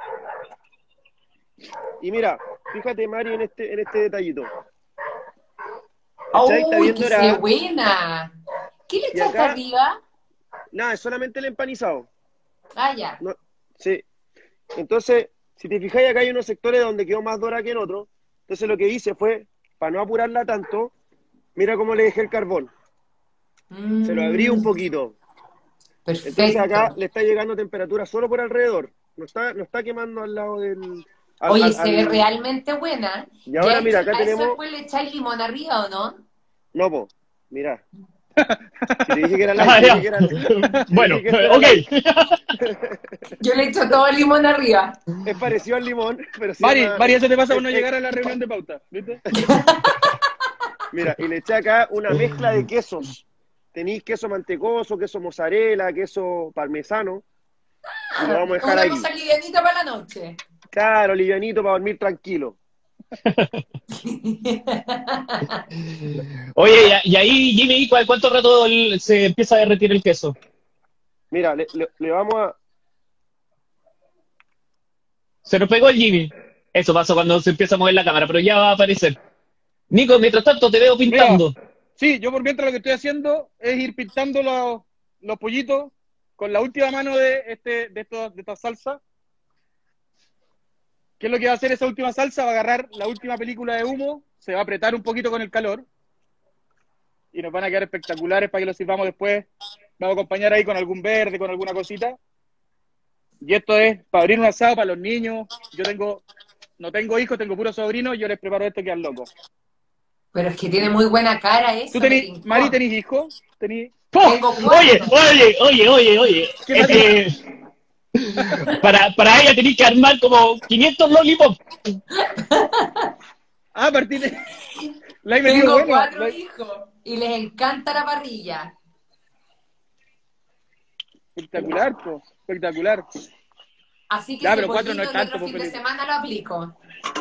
Y mira, fíjate Mari en este, en este detallito. ¿Cachai? Está ¡Uy, bien qué dorada. se buena! ¿Qué le Y echaste acá- arriba? Nada, es solamente el empanizado. Ah, ya. No, sí. Entonces, si te fijáis, acá hay unos sectores donde quedó más dora que en otros. Entonces lo que hice fue, para no apurarla tanto, mira cómo le dejé el carbón. Mm, Se lo abrí un poquito. Perfecto. Entonces acá le está llegando temperatura solo por alrededor. No está, no está quemando al lado del... al- Oye, al- se ve al- realmente buena. Y ahora, Ya mira, hecho, acá a eso tenemos- después le echáis limón arriba, ¿o no? No, po, mira. Si te dije que era Ah, light, te ya. dije que era light. Bueno, Te dije que era ok. Yo le echo todo el limón arriba. Es parecido al limón, pero sí. Mari, llama- Mari, eso te pasa por no eh, llegar a la reunión de pauta, ¿viste? Mira, y le eché acá una mezcla de quesos. Tenéis queso mantecoso, queso mozzarella, queso parmesano. Y lo vamos a dejar Una ahí. cosa livianita para la noche. Claro, livianito para dormir tranquilo. Oye, y, y ahí, Jimmy, ¿cu- ¿cuánto rato el- se empieza a derretir el queso? Mira, le, le- le vamos a... Se nos pegó el Jimmy. Eso pasa cuando se empieza a mover la cámara, pero ya va a aparecer. Nico, mientras tanto te veo Mira, pintando. sí, yo por mientras lo que estoy haciendo es ir pintando los, los pollitos con la última mano de, este, de, esto- de esta salsa. ¿Qué es lo que va a hacer esa última salsa? Va a agarrar la última película de humo, se va a apretar un poquito con el calor y nos van a quedar espectaculares para que los sirvamos después. Vamos a acompañar ahí con algún verde, con alguna cosita. Y esto es para abrir un asado para los niños. Yo tengo, no tengo hijos, tengo puros sobrinos, yo les preparo esto que al loco. Pero es que tiene muy buena cara eso. ¿Tú me tenés, tincó. Mari, tenés hijos? ¿Tenés... ¡Puf! Tengo cuatro. Oye, oye, oye, oye, oye. ¿Qué Es que para, para ella tenés que armar como quinientos lollipops. Ah, a partir de... La he metido Tengo buena. cuatro La- hijos y les encanta la parrilla. Espectacular, po, espectacular. Así que Ya, ese pero cuatro no es pollito el tanto, otro po, fin de Felipe. semana lo aplico.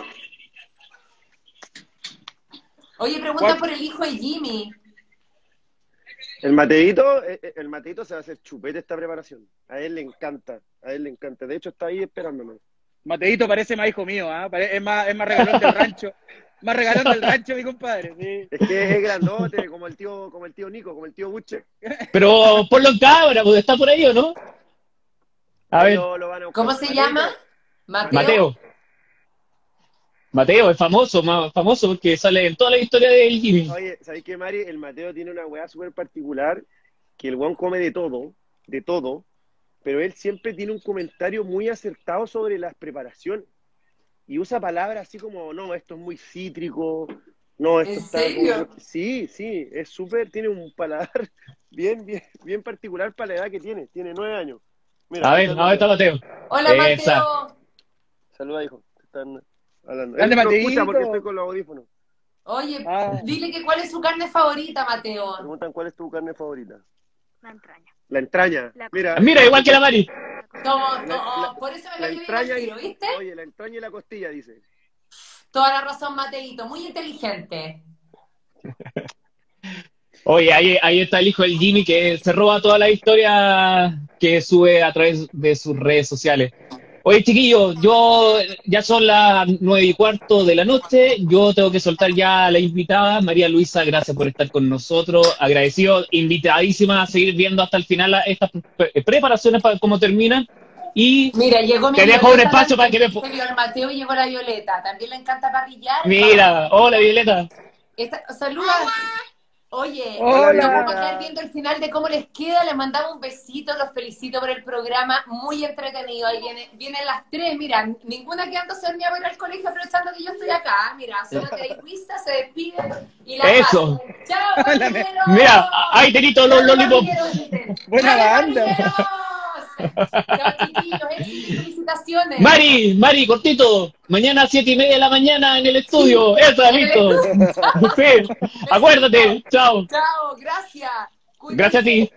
Oye, pregunta Cuatro. por el hijo de Jimmy. El Mateito, eh, eh, el Mateito se va a hacer chupete esta preparación. A él le encanta, a él le encanta. De hecho, está ahí esperándome. Mateito parece más hijo mío, ¿ah? Pare- Es más, es más regalón del rancho. Más regalón del rancho, mi compadre. Sí. Es que es grandote, como el tío, como el tío Nico, como el tío Buche. Pero ponlo en cámara, pues está por ahí, ¿o no? A ver, Lo- lo van a buscar. ¿Cómo se Mateito, llama? Mateo. Mateo. Mateo es famoso, más famoso porque sale en toda la historia del Jimmy. Oye, ¿sabéis qué, Mari? El Mateo tiene una weá súper particular, que el weón come de todo, de todo, pero él siempre tiene un comentario muy acertado sobre las preparaciones. Y usa palabras así como, no, esto es muy cítrico, no, esto ¿En está... serio? Sí, sí, es súper, tiene un paladar bien, bien, bien particular para la edad que tiene, tiene nueve años. Mira, A ahí ver, está el a ver, está Mateo. Mateo. Hola, Esa. Mateo. Saluda, hijo, te están hablando. Grande, Él no escucha Mateito. porque estoy con los audífonos. Oye, Ah. dile que cuál es su carne favorita, Mateo. Preguntan cuál es tu carne favorita. La entraña. La entraña. La- Mira, Mira, igual que la Mari. Toma, La- toma, la- por eso me la cayó bien entraña al y, tiro, ¿viste? oye, la entraña y la costilla, dice. Toda la razón, Mateito, muy inteligente. Oye, ahí, ahí está el hijo del Jimmy que se roba toda la historia que sube a través de sus redes sociales. Oye, chiquillos, yo ya son las nueve y cuarto de la noche. Yo tengo que soltar ya a la invitada. María Luisa, gracias por estar con nosotros. Agradecido, invitadísima a seguir viendo hasta el final la- estas pre- preparaciones para cómo terminan. Y Mira, llegó mi te dejo un Violeta espacio para que me... también, señor Mateo, y llegó la Violeta. También le encanta parrillar. Mira, hola Violeta. Esta, saluda. Oye, Hola, nos vamos a Violeta. quedar viendo el final de cómo les queda. Les mandamos un besito, los felicito por el programa, muy entretenido. Ahí viene, vienen las tres, mira, ninguna quedándose dormida para ir al colegio aprovechando que yo estoy acá. Mira, solo que hay Luisa, se despide y la Eso. pasan. ¡Chao, parrilleros! Mira, ahí tenés todos los ¡Chao, lollipops. parrilleros! Griten. Buena ¡Dale, banda. parrilleros! Chao, chiquillos, éxito y felicitaciones. Mari, Mari, cortito. Mañana a siete y media de la mañana en el estudio. Eso, En el listo. Sí, acuérdate. Chao. Chao, gracias. Cuídense. Gracias a ti.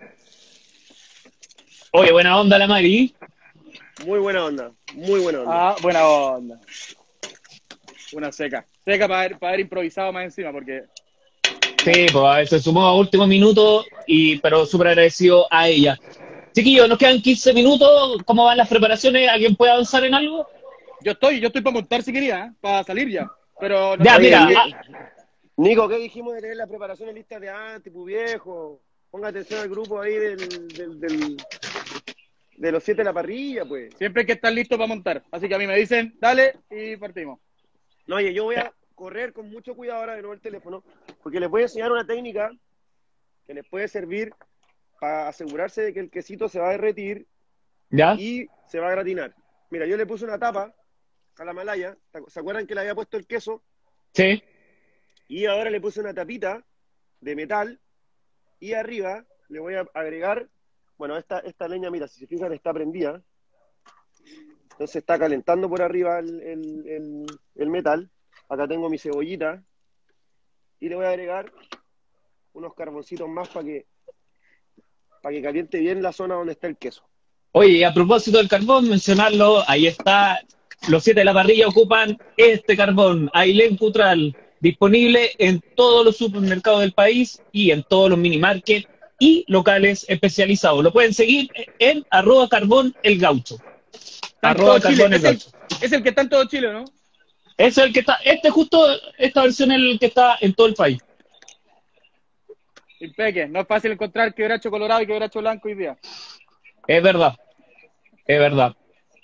Oye, buena onda la Mari. Muy buena onda, muy buena onda. Ah, buena onda. Una seca. Seca para haber, para haber improvisado más encima, porque Sí, pues se sumó a último minuto, y, pero súper agradecido a ella. Chiquillos, nos quedan quince minutos. ¿Cómo van las preparaciones? ¿Alguien puede avanzar en algo? yo estoy, yo estoy para montar si quería, ¿eh? Para salir ya. Pero no Ya, sé, mira. ¿qué- ah, Nico, ¿qué dijimos de tener las preparaciones listas de antes, pu viejo? Ponga atención al grupo ahí del, del, del- de los siete de la parrilla, pues. Siempre hay que estar listo para montar. Así que a mí me dicen, dale, y partimos. No, oye, yo voy a correr con mucho cuidado ahora de nuevo el teléfono, porque les voy a enseñar una técnica que les puede servir para asegurarse de que el quesito se va a derretir ¿Ya? y se va a gratinar. Mira, yo le puse una tapa a la malaya, ¿se acuerdan que le había puesto el queso? Sí. Y ahora le puse una tapita de metal y arriba le voy a agregar, bueno, esta, esta leña, mira, si se fijan está prendida, entonces está calentando por arriba el, el, el, el metal. Acá tengo mi cebollita y le voy a agregar unos carboncitos más para que, para que caliente bien la zona donde está el queso. Oye, y a propósito del carbón, mencionarlo, ahí está los siete de la parrilla ocupan este carbón, Ailén Cutral, disponible en todos los supermercados del país y en todos los mini markets y locales especializados. Lo pueden seguir en arroba carbón el gaucho. Está en Arroba todo Chile. carbón el Es el, gaucho. es el que está en todo Chile, ¿no? Ese es el que está, este justo, esta versión es el que está en todo el país. Impeque. No es fácil encontrar quebracho colorado y quebracho blanco hoy día. Es verdad, es verdad.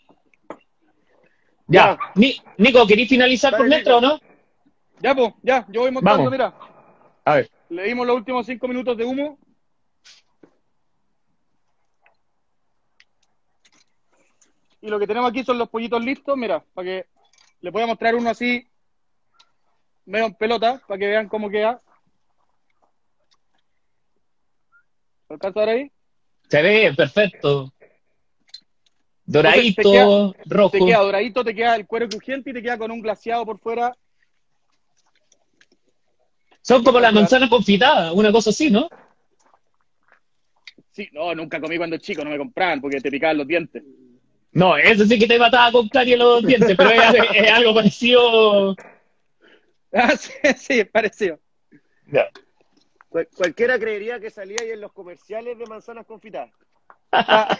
Ya, Ya. Ni- Nico, ¿querís finalizar Dale, por mientras o no? Ya, pues, ya. Yo voy montando, Vamos. mira. A ver. Le dimos los últimos cinco minutos de humo. Y lo que tenemos aquí son los pollitos listos, mira, para que les voy a mostrar uno así, medio en pelota, para que vean cómo queda. ¿Lo alcanza a ver ahí? Se ve perfecto. Entonces, te Doradito, queda- rojo. Te queda doradito, te queda el cuero crujiente y te queda con un glaseado por fuera. Son como las manzanas confitadas, una cosa así, ¿no? Sí, no, nunca comí cuando chico, no me compraban porque te picaban los dientes. No, eso sí que te mataba con carie los dientes, pero es, es algo parecido. Ah, sí, sí, es parecido. Ya. Cual- cualquiera creería que salía ahí en los comerciales de manzanas confitadas. Ah.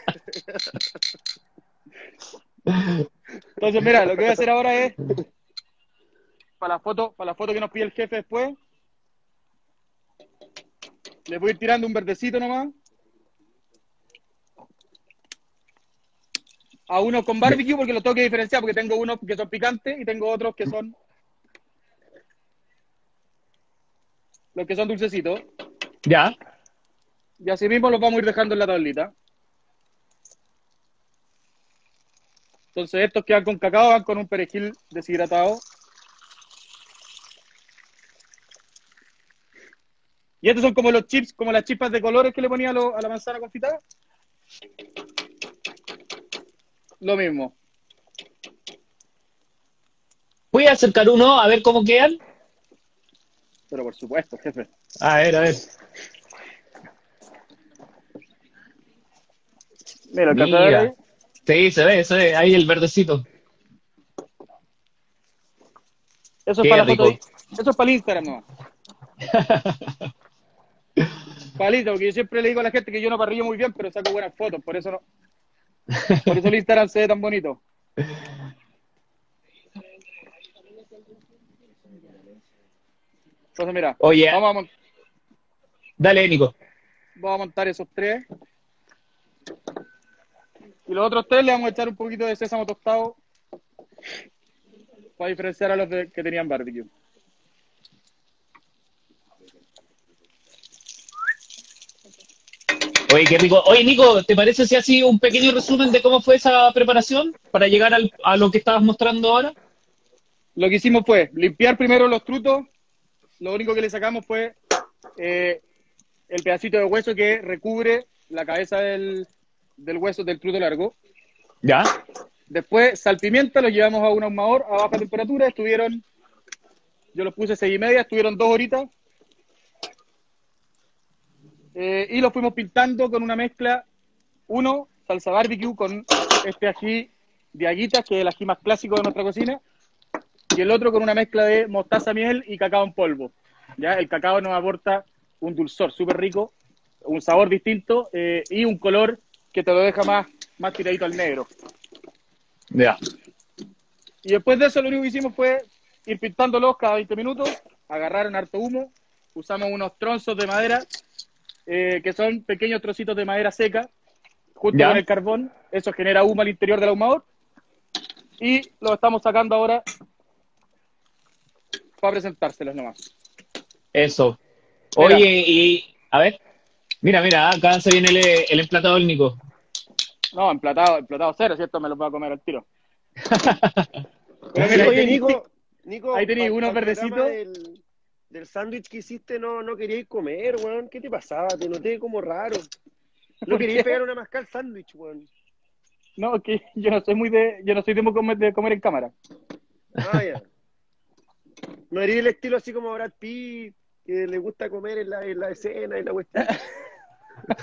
Entonces, mira, lo que voy a hacer ahora es, para la foto, para la foto que nos pide el jefe después, le voy a ir tirando un verdecito nomás. A unos con barbecue porque los tengo que diferenciar, porque tengo unos que son picantes y tengo otros que son los que son dulcecitos. Ya. Y así mismo los vamos a ir dejando en la tablita. Entonces estos que van con cacao van con un perejil deshidratado. Y estos son como los chips, como las chispas de colores que le ponía a, lo- a la manzana confitada. Lo mismo. Voy a acercar uno a ver cómo quedan. Pero por supuesto, jefe. A ver, a ver. Mira, ¿alcanza a ver ahí? Mira. Sí, se ve, se ve. Ahí el verdecito. Eso es Qué para la rico. foto. Eso es para el Instagram nomás. Palito, porque yo siempre le digo a la gente que yo no parrillo muy bien, pero saco buenas fotos, por eso no. Por eso el Instagram se ve tan bonito. Entonces, mira, Oye, vamos a, mon- dale, Nico. vamos a montar esos tres. Y los otros tres le vamos a echar un poquito de sésamo tostado para diferenciar a los de- que tenían barbecue. Oye, qué rico. Oye, Nico, ¿te parece si así un pequeño resumen de cómo fue esa preparación para llegar al- a lo que estabas mostrando ahora? Lo que hicimos fue limpiar primero los trutos. Lo único que le sacamos fue eh, el pedacito de hueso que recubre la cabeza del, del hueso del truto largo. Ya. Después, salpimienta, los llevamos a un ahumador a baja temperatura. Estuvieron, yo los puse seis y media, estuvieron dos horitas. Eh, y los fuimos pintando con una mezcla, uno, salsa barbecue con este ají de aguitas, que es el ají más clásico de nuestra cocina, y el otro con una mezcla de mostaza, miel y cacao en polvo. ¿Ya? El cacao nos aporta un dulzor súper rico, un sabor distinto eh, y un color que te lo deja más, más tiradito al negro. Ya. Y después de eso lo único que hicimos fue ir pintándolos cada veinte minutos, agarraron harto humo, usamos unos tronzos de madera, eh, que son pequeños trocitos de madera seca, junto Ya. con el carbón, eso genera humo al interior del ahumador, y lo estamos sacando ahora para presentárselos nomás. Eso. Mira. Oye, y a ver. Mira, mira, acá se viene el, el emplatado del Nico. No, emplatado, emplatado cero, ¿cierto? Me los voy a comer al tiro. Pero mira, ahí Oye, tení- Nico, Nico, ahí tení pa- unos pa'l programa verdecitos. Del, del sándwich que hiciste no, no queríais comer, weón. ¿Qué te pasaba? Te noté como raro. No ¿Por queríais qué? pegar una mascada al sándwich, weón. No, que yo no soy muy de, yo no soy de comer, de comer en cámara. Ah, ya. No eres el estilo así como Brad Pitt, que le gusta comer en la, en la escena y la cuestión.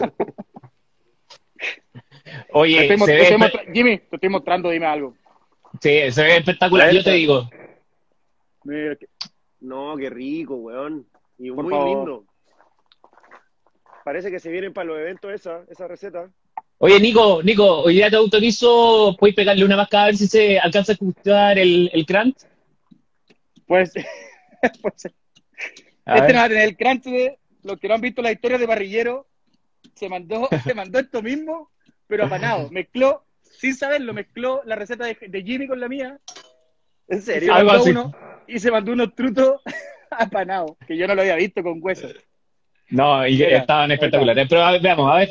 Te Oye, estoy mo- se te estoy ve. mostra- Jimmy, te estoy mostrando, dime algo. Sí, se ve espectacular, yo te digo. Mira, que- No, qué rico, weón. Y Por muy favor. lindo. Parece que se vienen para los eventos esa, esa receta. Oye, Nico, Nico, hoy día te autorizo, puedes pegarle una mascada a ver si se alcanza a escuchar el, el crunch. Pues, pues A este no va ver. a tener el crunch de los que no han visto la historia de Parrillero. Se mandó, se mandó esto mismo, pero apanado. Mezcló, sin saberlo, mezcló la receta de, de Jimmy con la mía. ¿En Y se serio? Algo mandó así. uno, y se mandó unos trutos apanados, que yo no lo había visto con hueso. No, y Mira, estaban ahí está. espectaculares. Pero a ver, veamos, a ver.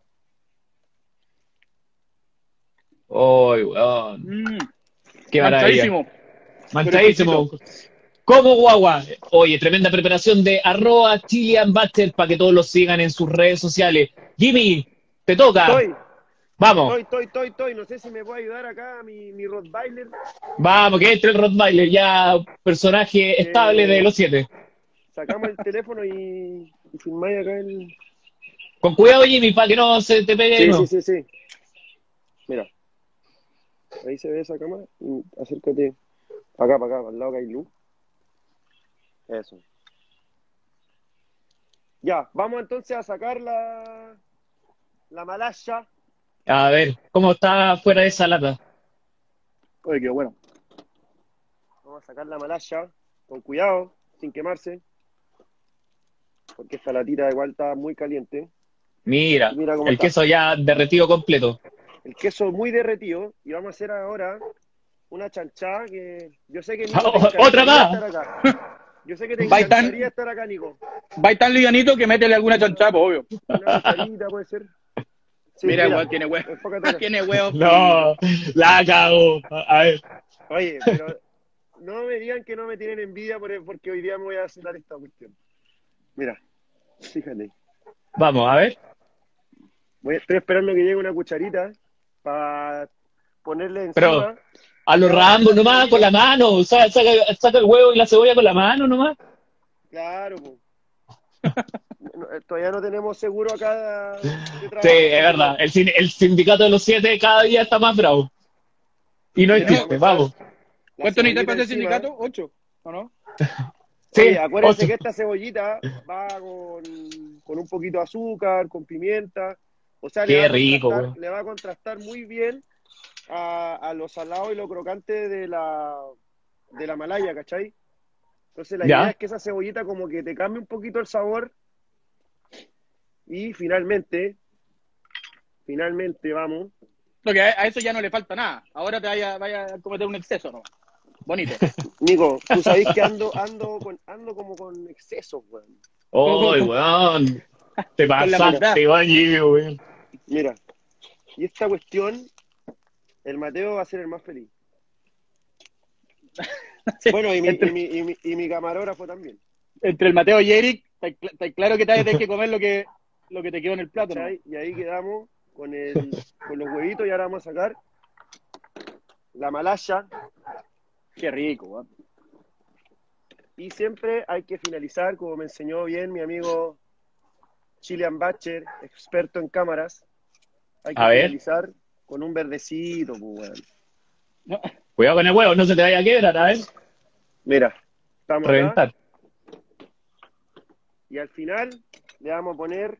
¡Uy, weón! Mm, ¡Qué maravilla! manchadísimo, pero Manchadísimo. exquisito. Como guagua. Oye, tremenda preparación de arroba Chilean Butter para que todos los sigan en sus redes sociales. Jimmy, te toca. Estoy, Vamos, estoy, estoy, estoy, estoy. No sé si me puede ayudar acá mi, mi Rottweiler. vamos, que entre el Rottweiler, ya personaje estable de Eh, los siete. sacamos el teléfono y, y filmáis acá el... Con cuidado, Jimmy, para que no se te pegue de Sí, sí, nuevo. sí, sí. Mira, ahí se ve esa cámara. Y acércate acá, para acá, al lado que hay luz. Eso. Ya, vamos entonces a sacar la, la malaya. A ver, ¿cómo está fuera de esa lata? Oye, qué bueno. Vamos a sacar la malaya con cuidado, sin quemarse. Porque esta latita igual está muy caliente. Mira, Y mira cómo el está. queso ya derretido completo. El queso muy derretido. Y vamos a hacer ahora una chanchada que yo sé que Nico te ¡Otra encantaría más! estar acá. Yo sé que te Va tan- encantaría estar acá, Nico. Va tan livianito que métele alguna chanchada, pues, obvio. Una cucharita puede ser. Sí, Mira, igual tiene huevo. enfócate acá. Tiene huevo. No, la cago. A ver, Oye, pero no me digan que no me tienen envidia por- porque hoy día me voy a cenar esta cuestión. Mira, fíjate. vamos, a ver. Voy, estoy esperando que llegue una cucharita para ponerle encima. Pero a los Rambo nomás, con la mano. Saca, saca, saca el huevo y la cebolla con la mano nomás. Claro, pues. No, eh, todavía no tenemos seguro acá de trabajo. Sí, es verdad. El, sin- el sindicato de los siete cada día está más bravo. Y no Mira, existe, vamos a- vamos. La ¿Cuánto necesitas cebollita para ese encima. sindicato? ¿Ocho? ¿O no? Sí, Oye, acuérdense ocho. que esta cebollita va con, con un poquito de azúcar, con pimienta. O sea, le Qué va, a rico, contrastar, weón. le va a contrastar muy bien a, a lo salado y lo crocante de la, de la malaya, ¿cachai? Entonces la Ya. idea es que esa cebollita como que te cambie un poquito el sabor. Y finalmente, finalmente vamos. Lo que a, a eso ya no le falta nada. Ahora te vaya, vaya a cometer un exceso, ¿no? Bonito. Nico, tú sabés que ando, ando, con, ando como con excesos, weón. ¡Uy, weón! Te Con la maldad. pasaste, weón, Jimmy, weón. Mira, y esta cuestión, el Mateo va a ser el más feliz. Sí. Bueno, y mi, Entre- y mi, y mi, y mi camarógrafo también. Entre el Mateo y Eric, está, cl- está claro que te vas a tener que comer lo que, lo que te quedó en el plato, ¿no? ¿Cachai? Y ahí quedamos con, el, con los huevitos y ahora vamos a sacar la malaya. Qué rico, weón. Y siempre hay que finalizar, como me enseñó bien mi amigo Chilean Butcher, experto en cámaras. Hay que A ver. finalizar con un verdecito, pues, weón. No, Cuidado con el huevo, no se te vaya a quebrar, a ver. Mira, estamos acá. Reventar. Y al final le vamos a poner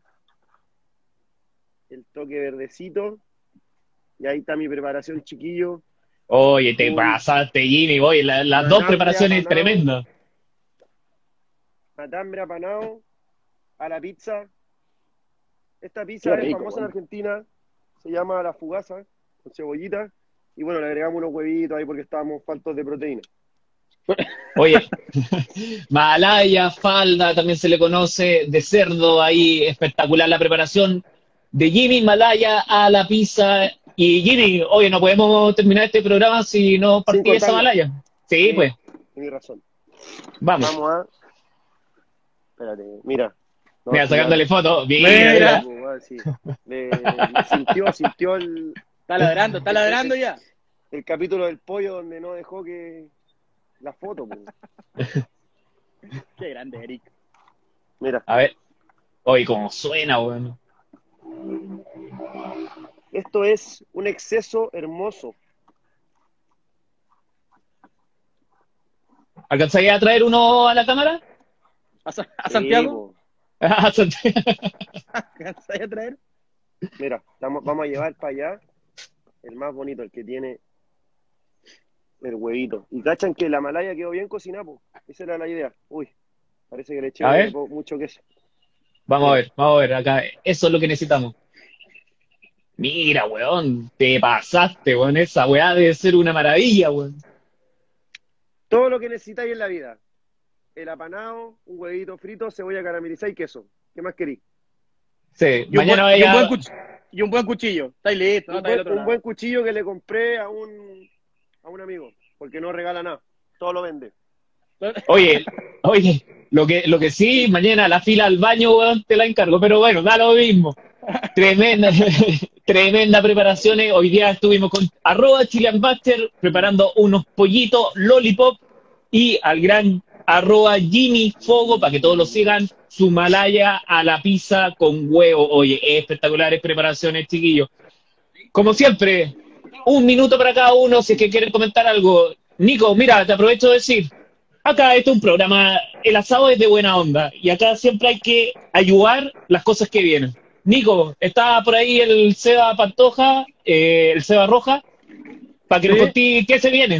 el toque verdecito. Y ahí está mi preparación, chiquillo. Oye, te Uy. pasaste, Jimmy, oye, la- las Matambre dos preparaciones apanado. tremendas. Matambre apanado a la pizza. Esta pizza Qué es rico, famosa en weón. Argentina. Se llama la fugaza, con cebollita. Y bueno, le agregamos unos huevitos ahí porque estábamos faltos de proteína. Oye, malaya, falda, también se le conoce, de cerdo, ahí espectacular la preparación de Jimmy, malaya a la pizza. Y Jimmy, oye, no podemos terminar este programa si no partí esa cortarla. malaya. Sí, pues, Tienes razón. vamos. Vamos a... Espérate, mira. No, Mira, sí, sacándole ya- fotos. Mira, Mira. mira. pues, weón, sí. Le- le sintió, sintió el, Está ladrando, está ladrando ya. el capítulo del pollo donde no dejó que la foto, pues. Qué grande, Eric. Mira, A ver. Oye, cómo suena, weón. esto es un exceso hermoso. ¿Alcanzaría a traer uno a la cámara? ¿A, Sa- a Sí, Santiago? po. A Santiago. ¿Alcanzáis a traer? Mira, estamos, vamos a llevar para allá el más bonito, el que tiene el huevito. Y cachan que la malaya quedó bien cocinada, po. Esa era la idea. Uy, parece que le eché A ver, po- mucho queso. vamos a Mira, ver, vamos a ver acá. Eso es lo que necesitamos. Mira, weón, te pasaste, weón. Esa weá debe ser una maravilla, weón. todo lo que necesitáis en la vida. El apanado, un huevito frito, cebolla caramelizada y queso. ¿Qué más queréis? Sí, Y un buen, mañana y un buen, vaya. cuch- y un buen cuchillo. Estáis listo, no Un estáis al buen, otro un lado. buen cuchillo que le compré a un, a un amigo, porque no regala nada, todo lo vende. Oye, oye, lo que, lo que sí, mañana la fila al baño, weón, te la encargo, pero bueno, da lo mismo. Tremenda, tremenda preparaciones. Hoy día estuvimos con arroba Chilean Buster preparando unos pollitos lollipop y al gran arroba Jimmy Fogo para que todos lo sigan, su malaya a la pizza con huevo. Oye, espectaculares preparaciones, chiquillos. Como siempre, un minuto para cada uno si es que quieren comentar algo. Nico, mira, te aprovecho de decir, acá este es un programa, el asado es de buena onda y acá siempre hay que ayudar las cosas que vienen. Nico, está por ahí el Seba Pantoja, eh, el Seba Roja, para que nos Sí. conté qué se viene.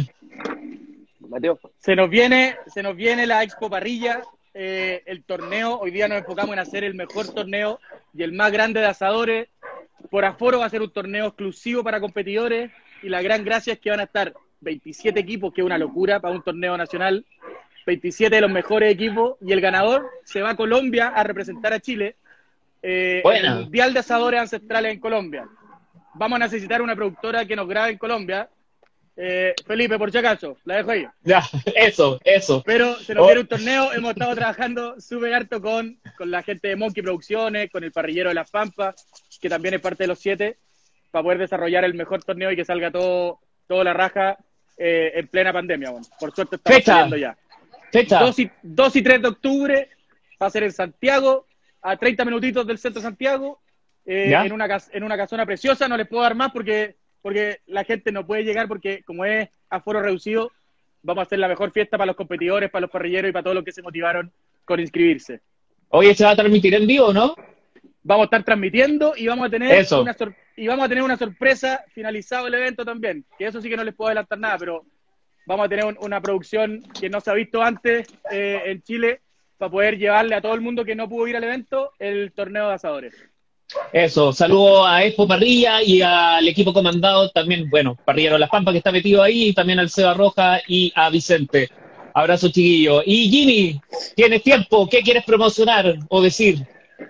Mateo, Se nos viene, se nos viene la Expo Parrilla, eh, el torneo. Hoy día nos enfocamos en hacer el mejor torneo y el más grande de asadores. Por aforo va a ser un torneo exclusivo para competidores y la gran gracia es que van a estar veintisiete equipos, que es una locura para un torneo nacional. veintisiete de los mejores equipos y el ganador se va a Colombia a representar a Chile eh, en el Buena. Mundial de Asadores Ancestrales en Colombia. Vamos a necesitar una productora que nos grabe en Colombia. Eh, Felipe, por si acaso, la dejo ahí. Ya, eso, eso. Pero se nos Oh, viene un torneo, hemos estado trabajando súper harto con, con la gente de Monkey Producciones, con el parrillero de Las Pampas, que también es parte de los siete, para poder desarrollar el mejor torneo y que salga todo, todo la raja eh, en plena pandemia. Bueno, por suerte estamos fecha, saliendo ya. fecha. dos y, dos y tres de octubre va a ser en Santiago, a treinta minutitos del centro de Santiago, eh, ¿Ya? en, una, cas- en una casona preciosa. No les puedo dar más porque, porque la gente no puede llegar porque como es aforo reducido, vamos a hacer la mejor fiesta para los competidores, para los parrilleros y para todos los que se motivaron con inscribirse. Oye, ¿se va a transmitir en vivo, no? Vamos a estar transmitiendo y vamos a tener Eso. una sor- y vamos a tener una sorpresa finalizado el evento también, que eso sí que no les puedo adelantar nada, pero vamos a tener un- una producción que no se ha visto antes eh, en Chile para poder llevarle a todo el mundo que no pudo ir al evento el torneo de asadores. Eso, saludo a Expo Parrilla y al equipo comandado también, bueno, Parrillero Las Pampas que está metido ahí, y también al Seba Roja y a Vicente. Abrazo, chiquillo. Y Jimmy, tienes tiempo, ¿qué quieres promocionar o decir?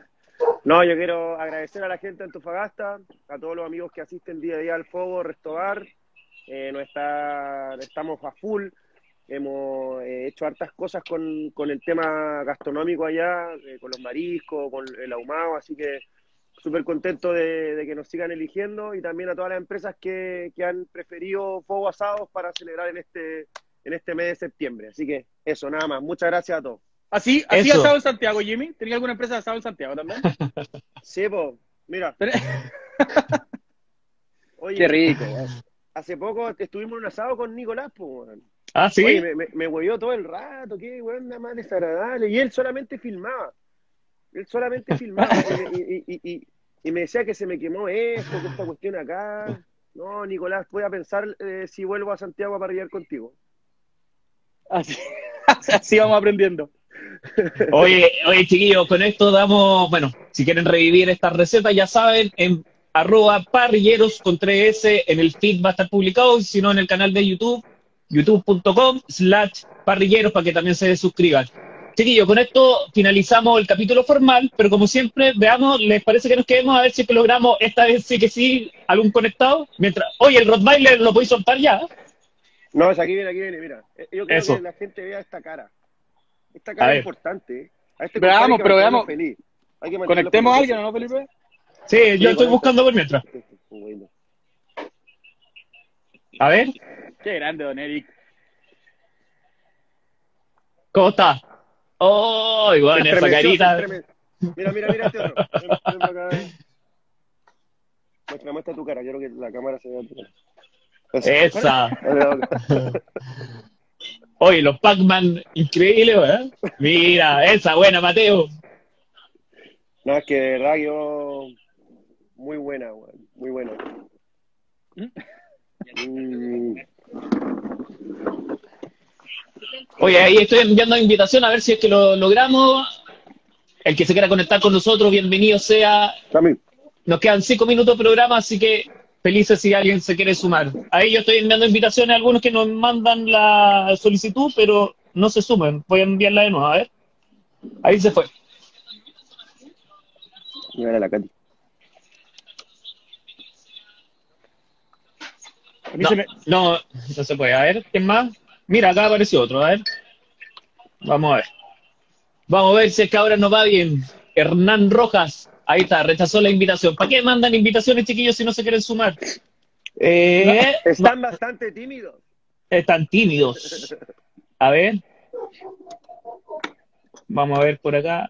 no, yo quiero agradecer a la gente de Antofagasta, a todos los amigos que asisten día a día al Fogo, Restobar. Eh, no está, estamos a full. Hemos eh, hecho hartas cosas con, con el tema gastronómico allá, eh, con los mariscos, con el ahumado, así que súper contento de, de que nos sigan eligiendo y también a todas las empresas que, que han preferido Fuego Asados para celebrar en este, en este mes de septiembre. Así que eso, nada más. Muchas gracias a todos. Así, así Eso. asado en Santiago, Jimmy. ¿Tenía alguna empresa de asado en Santiago también? Sí, pues, mira, oye, Qué rico. hace poco estuvimos en un asado con Nicolás, pues, weón. Ah, sí. Oye, me, me, me huevió todo el rato, qué weón, nada más desagradable. Y él solamente filmaba. Él solamente filmaba. y, y, y, y, y me decía que se me quemó esto, que esta cuestión acá. No, Nicolás, voy a pensar eh, si vuelvo a Santiago a parrillar contigo. Así, así vamos aprendiendo. Oye, oye, chiquillos, con esto damos, bueno, si quieren revivir esta receta, ya saben, en arroba parrilleros con tres S en el feed va a estar publicado, si no en el canal de YouTube, youtube punto com slash parrilleros para que también se suscriban. Chiquillos, con esto finalizamos el capítulo formal, pero como siempre, veamos, ¿les parece que nos quedemos a ver si es que logramos esta vez sí que sí algún conectado? Mientras, oye, el Rottweiler lo podéis soltar ya. No, es aquí viene, aquí viene, mira. Eh, Yo quiero Eso. que la gente vea esta cara. Esta A cara ver. es importante. ¿eh? A este Veamos, compadre hay que pero mantenerlo veamos. feliz. Hay que mantenerlo Conectemos a feliz. alguien, ¿no, Felipe? Sí, yo Sí, estoy conecta. buscando por mientras. Bueno. A ver, Qué grande, don Eric. ¿cómo está? ¡Oh, bueno, Se esa estremeció, se carita! estremeció. Mira, mira, mira este otro. Ven, ven para acá. Muestra, muestra tu cara. Quiero que la cámara se vea tu cara. Eso. Esa. Dale, dale. Oye, los Pac-Man, increíble, ¿eh? Mira, esa buena, Mateo. No, es que de verdad yo. Muy buena, weón. Muy buena. Mm, Oye, ahí estoy enviando invitación a ver si es que lo logramos. El que se quiera conectar con nosotros, bienvenido sea. También. Nos quedan cinco minutos de programa, así que felices si alguien se quiere sumar. Ahí yo estoy enviando invitaciones a algunos que nos mandan la solicitud, pero no se sumen. Voy a enviarla de nuevo, a ver. Ahí se fue. Mira la Katy. A mí No, se me- no, no se puede. A ver, ¿quién más? Mira, acá apareció otro, a ver. Vamos a ver. Vamos a ver si es que ahora nos va bien. Hernán Rojas, ahí está, rechazó la invitación. ¿Para qué mandan invitaciones, chiquillos, si no se quieren sumar? Eh, Están bastante tímidos. están tímidos. A ver. Vamos a ver por acá.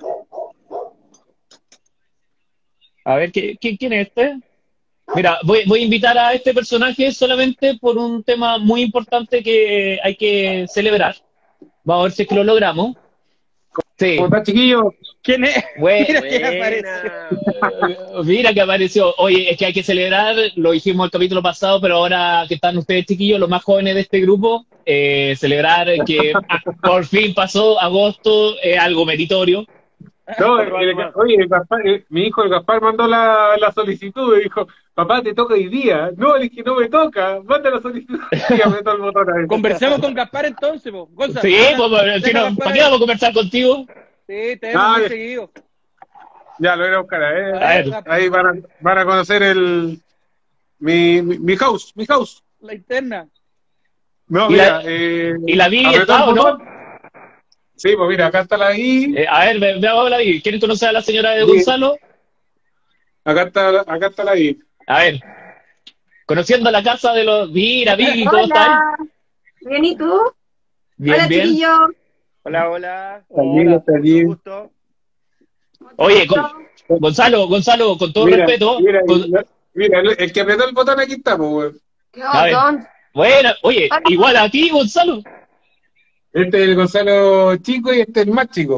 A ver, ¿qué, qué- quién es este? Mira, voy, voy a invitar a este personaje solamente por un tema muy importante que hay que celebrar. Vamos a ver si es que lo logramos. Sí. ¿Cómo estás, chiquillos? ¿Quién es? Bueno, Mira quién Buena. apareció. mira que apareció. Oye, es que hay que celebrar, lo dijimos el capítulo pasado, pero ahora que están ustedes chiquillos, los más jóvenes de este grupo, eh, celebrar que ah, por fin pasó agosto, es algo meritorio. No, el- el- oye, el Gaspar, el- mi hijo el Gaspar mandó la, la solicitud y dijo, papá, te toca hoy día. No, le dije, no me toca, manda la solicitud. Y apretó el botón a ver. Conversemos con Gaspar entonces, po. Gonza, Sí, deja- pues, pues, si deja no, Gaspar ¿para qué ahí. vamos a conversar contigo? Sí, te vemos Ah, muy ya. seguido. Ya, lo voy a buscar, A ¿eh? ver. Ahí van a, van a conocer el mi, mi, mi house, mi house. La interna. No, ¿Y mira, la- eh, y la Vivi apretó está, el o no? botón. Sí, pues mira, acá está la I, Eh, a ver, ve- veamos la Vivi. ¿Quieren conocer a la señora de Sí. Gonzalo? acá está, la- acá está la I. A ver. Conociendo la casa de los... Mira, Vivi, ¿cómo estás? Hola, bien, ¿y tú? Bien, Hola, bien. chiquillo. Hola, hola. Hola, está Mucho bien. gusto. Oye, con- Gonzalo, Gonzalo, con todo Mira, respeto... mira, con- mira, el, el que apretó el botón aquí está, pues, weón. ¿Qué A ver. botón? Bueno, oye, igual a ti, Gonzalo. Este es el Gonzalo chico y este es el más chico.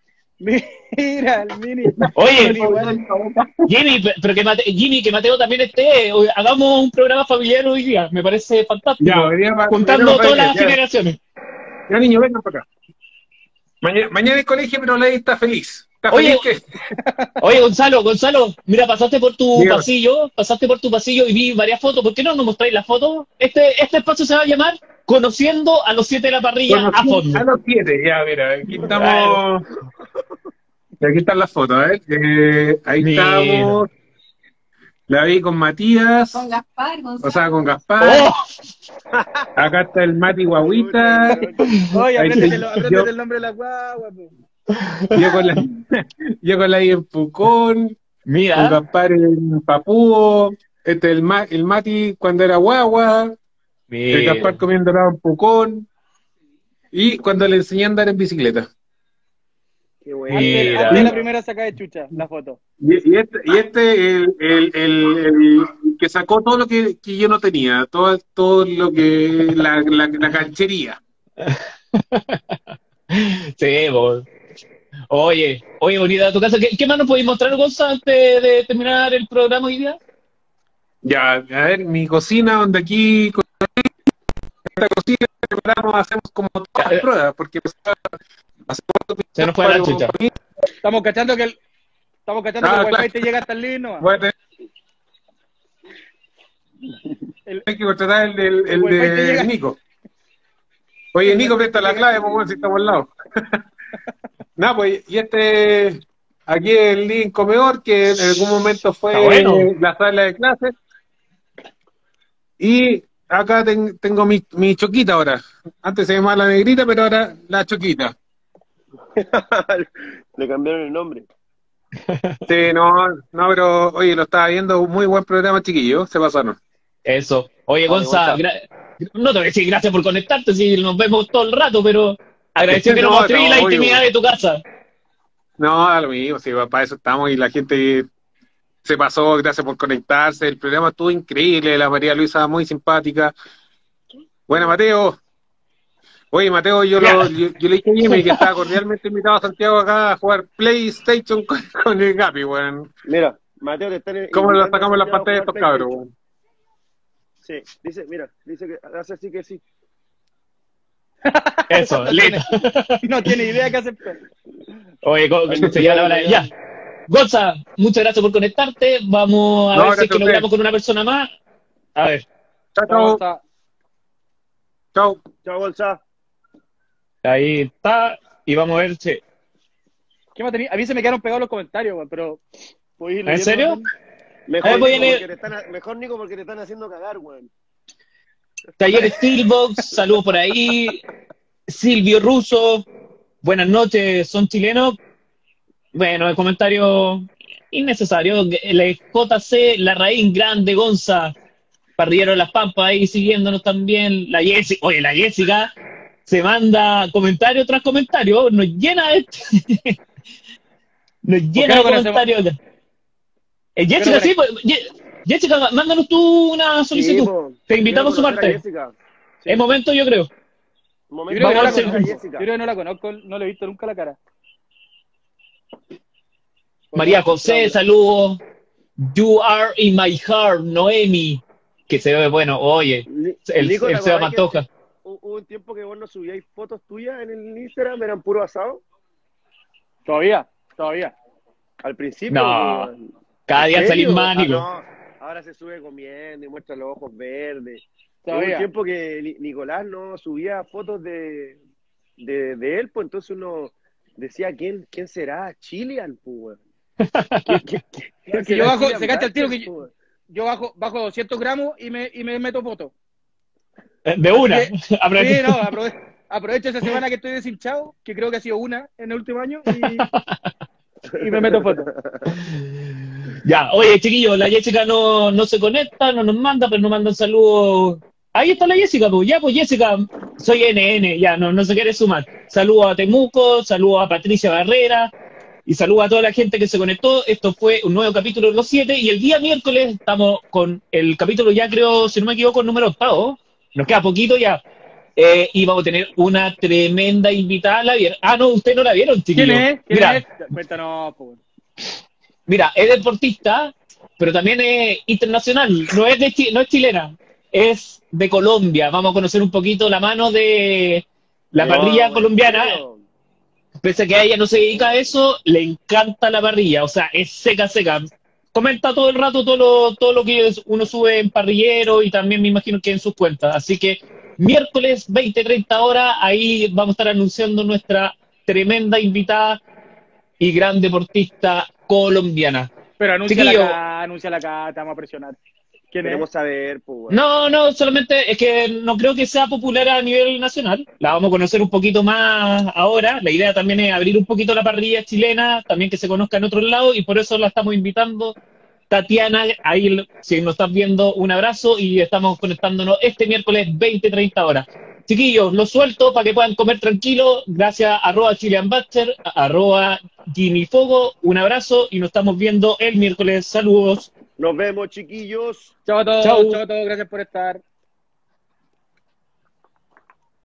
Mira, el mini. Oye, Son iguales. Jimmy, pe- pero que Mate- Jimmy, que Mateo también esté. Oye, hagamos un programa familiar hoy día. Me parece fantástico. Ya, hoy día va- Juntando venimos todas para las allá. generaciones. Ya, niño, vengan para acá. Mañana, mañana es colegio, pero la está feliz. ¿Está Oye, feliz que? Oye, Gonzalo, Gonzalo, mira, pasaste por tu Dígame. pasillo, pasaste por tu pasillo y vi varias fotos. ¿Por qué no nos mostráis las fotos? Este, este espacio se va a llamar Conociendo a los siete de la parrilla a fondo. A los siete, ya, mira, aquí estamos. Y aquí están las fotos, ¿eh? Eh, ahí Mira. estamos. La vi con Matías, Con Gaspar, Gonzalo. o sea, con Gaspar. ¡Oh! Acá está el Mati Guaguita. Oye, Ahí apréndete, estoy lo- apréndete yo. el nombre de la guagua, po. Yo con la, yo con la I en Pucón. Con Mira, Gaspar en Papúo. Este el, Ma- el Mati cuando era guagua. El mira. Gaspar comiendo helado en Pucón. Y cuando le enseñé a andar en bicicleta. Qué bueno. Antes, Mira. antes de la primera saca de chucha, la foto. Y, y este, y este el, el, el, el que sacó todo lo que, que yo no tenía, todo, todo lo que la, la, la canchería. Sí, bo. Oye, oye, bonita tu casa. ¿Qué, qué más nos podéis mostrar, Gonzalo, antes de terminar el programa hoy día? Ya, a ver, mi cocina, donde aquí, con esta cocina, preparamos, hacemos como todas las pruebas, porque hacemos Se nos fue la chucha. Estamos cachando que el, estamos cachando Ah, que el claro. wifi te llega hasta el link, ¿no? Voy a tener El- hay que contratar el, del- el El wifi te de llega. Nico. Oye, Nico, presta la clave, pues bueno, si estamos al lado. Nada, pues, y este, aquí el link comedor, que en algún momento fue Está bueno. la sala de clases. Y acá ten- tengo mi, mi choquita ahora. Antes se llamaba la negrita, pero ahora la choquita. Le cambiaron el nombre. Sí, no, no, pero oye, lo estaba viendo, muy buen programa, chiquillo, se pasaron. Eso. Oye, Vale, Gonza, Gonza. gra- no te voy a decir gracias por conectarte, si nos vemos todo el rato, pero agradecido que nos No, mostré no, la obvio. intimidad de tu casa. No, a lo mismo, sí, para eso estamos y la gente se pasó, gracias por conectarse, el programa estuvo increíble, la María Luisa muy simpática. Buena, Mateo. Oye, Mateo, yo, lo, yo, yo le dije a Jimmy que estaba cordialmente invitado a Santiago acá a jugar PlayStation con, con el Gapi, weón. Mira, Mateo te están ¿Cómo lo invitando a sacamos en las Santiago a pantallas de jugar estos cabros, PlayStation. weón? Sí, dice, mira, dice que hace así que sí. Eso, no, listo. tiene, no tiene idea qué hacer. Oye, go- Ay, no, se ya la hora. ya, Ya. Gonza, muchas gracias por conectarte. Vamos a No, ver si es gracias que a ustedes. logramos con una persona más. A ver, Chao, Chao, chao. Gonza. Chao. Chao, Bolsa. ahí está. Y vamos a ver si. ¿Qué más tenía? A mí se me quedaron pegados los comentarios, weón, pero... ¿puedes ir ¿En leyendo serio? también? Mejor, Eh, voy a Nico, leer- porque te están, mejor, Nico, porque te están haciendo cagar, weón. Taller Steelbox, saludos por ahí. Silvio Russo, buenas noches, son chilenos. Bueno, el comentario innecesario. El J C, La Raíz Grande, Gonza, Parrillero de las Pampas ahí siguiéndonos también. La Jessica, oye, la Jessica se manda comentario tras comentario, nos llena esto. Nos llena de no conocemos? comentarios. Eh, qué no Jessica, sí, pues, Ye- Jessica, mándanos tú una solicitud. Sí, po. Te invitamos a Quiero conocer sumarte. Jessica. Sí. Es momento, yo creo. Yo Momento creo, que Vamos no a la hacer- conocer conozco, Jessica. yo creo que no la conozco, no le he visto nunca la cara. María José, saludos. You are in my heart, Noemi. Que se ve bueno, oye, Ni- el, Nico, ¿te el Seba acordás que Pantoja. hu- Hubo un tiempo que vos no subíais fotos tuyas en el Instagram, eran puro asado. Todavía, todavía. Al principio. No, weón. Cada ¿En día serio? salís más, Ah, Nico. no. Ahora se sube comiendo y muestra los ojos verdes. Hubo un Todavía. tiempo que Ni- Nicolás no subía fotos de, de, de él, pues entonces uno decía, ¿quién, quién será? Chilean, pues, weón. ¿Quién- quién- quién Porque será yo bajo, Chilean se cacha el tiro Blanchard, que yo, pues, weón? yo bajo, bajo doscientos gramos y me, y me meto foto. Eh, De una. Sí, Aprende- no, aprove- aprovecho esa semana que estoy deshinchado, que creo que ha sido una en el último año, y, y me meto foto. Ya, oye, chiquillos, la Jessica no, no se conecta, no nos manda, pero nos manda un saludo. Ahí está la Jessica, pues ya, pues Jessica, soy N N, ya, no, no se quiere sumar. Saludos a Temuco, saludos a Patricia Barrera y saludos a toda la gente que se conectó. Esto fue un nuevo capítulo de Los Siete y el día miércoles estamos con el capítulo, ya creo, si no me equivoco, el número octavo. Nos queda poquito ya. Eh, y vamos a tener una tremenda invitada. ¿La vieron? Ah, no, ustedes no la vieron, chiquillos. ¿Quién es? ¿Quién Mira, es? Cuéntanos, pues. Mira, es deportista, pero también es internacional. No es, de, Chi- no es chilena, es de Colombia. Vamos a conocer un poquito la mano de la No, parrilla weón, colombiana. pero- Pese a que a ella no se dedica a eso, le encanta la parrilla. O sea, es seca, seca. Comenta todo el rato todo lo, todo lo que uno sube en parrillero y también me imagino que en sus cuentas. Así que miércoles veinte treinta horas, ahí vamos a estar anunciando nuestra tremenda invitada y gran deportista colombiana. Pero anuncia Chiquillo. acá, anuncia acá, te vamos a presionar. ¿Quién Queremos es? saber, pues, weón. No, no, solamente es que no creo que sea popular a nivel nacional. La vamos a conocer un poquito más ahora. La idea también es abrir un poquito la parrilla chilena, también que se conozca en otros lados y por eso la estamos invitando. Tatiana, ahí si nos estás viendo, un abrazo y estamos conectándonos este miércoles veinte treinta horas. Chiquillos, los suelto para que puedan comer tranquilo. Gracias, arroba Chilean Buster, arroba Jimmy Fogo. Un abrazo y nos estamos viendo el miércoles. Saludos. Nos vemos, chiquillos. Chao a todos, Chau. chao a todos, gracias por estar.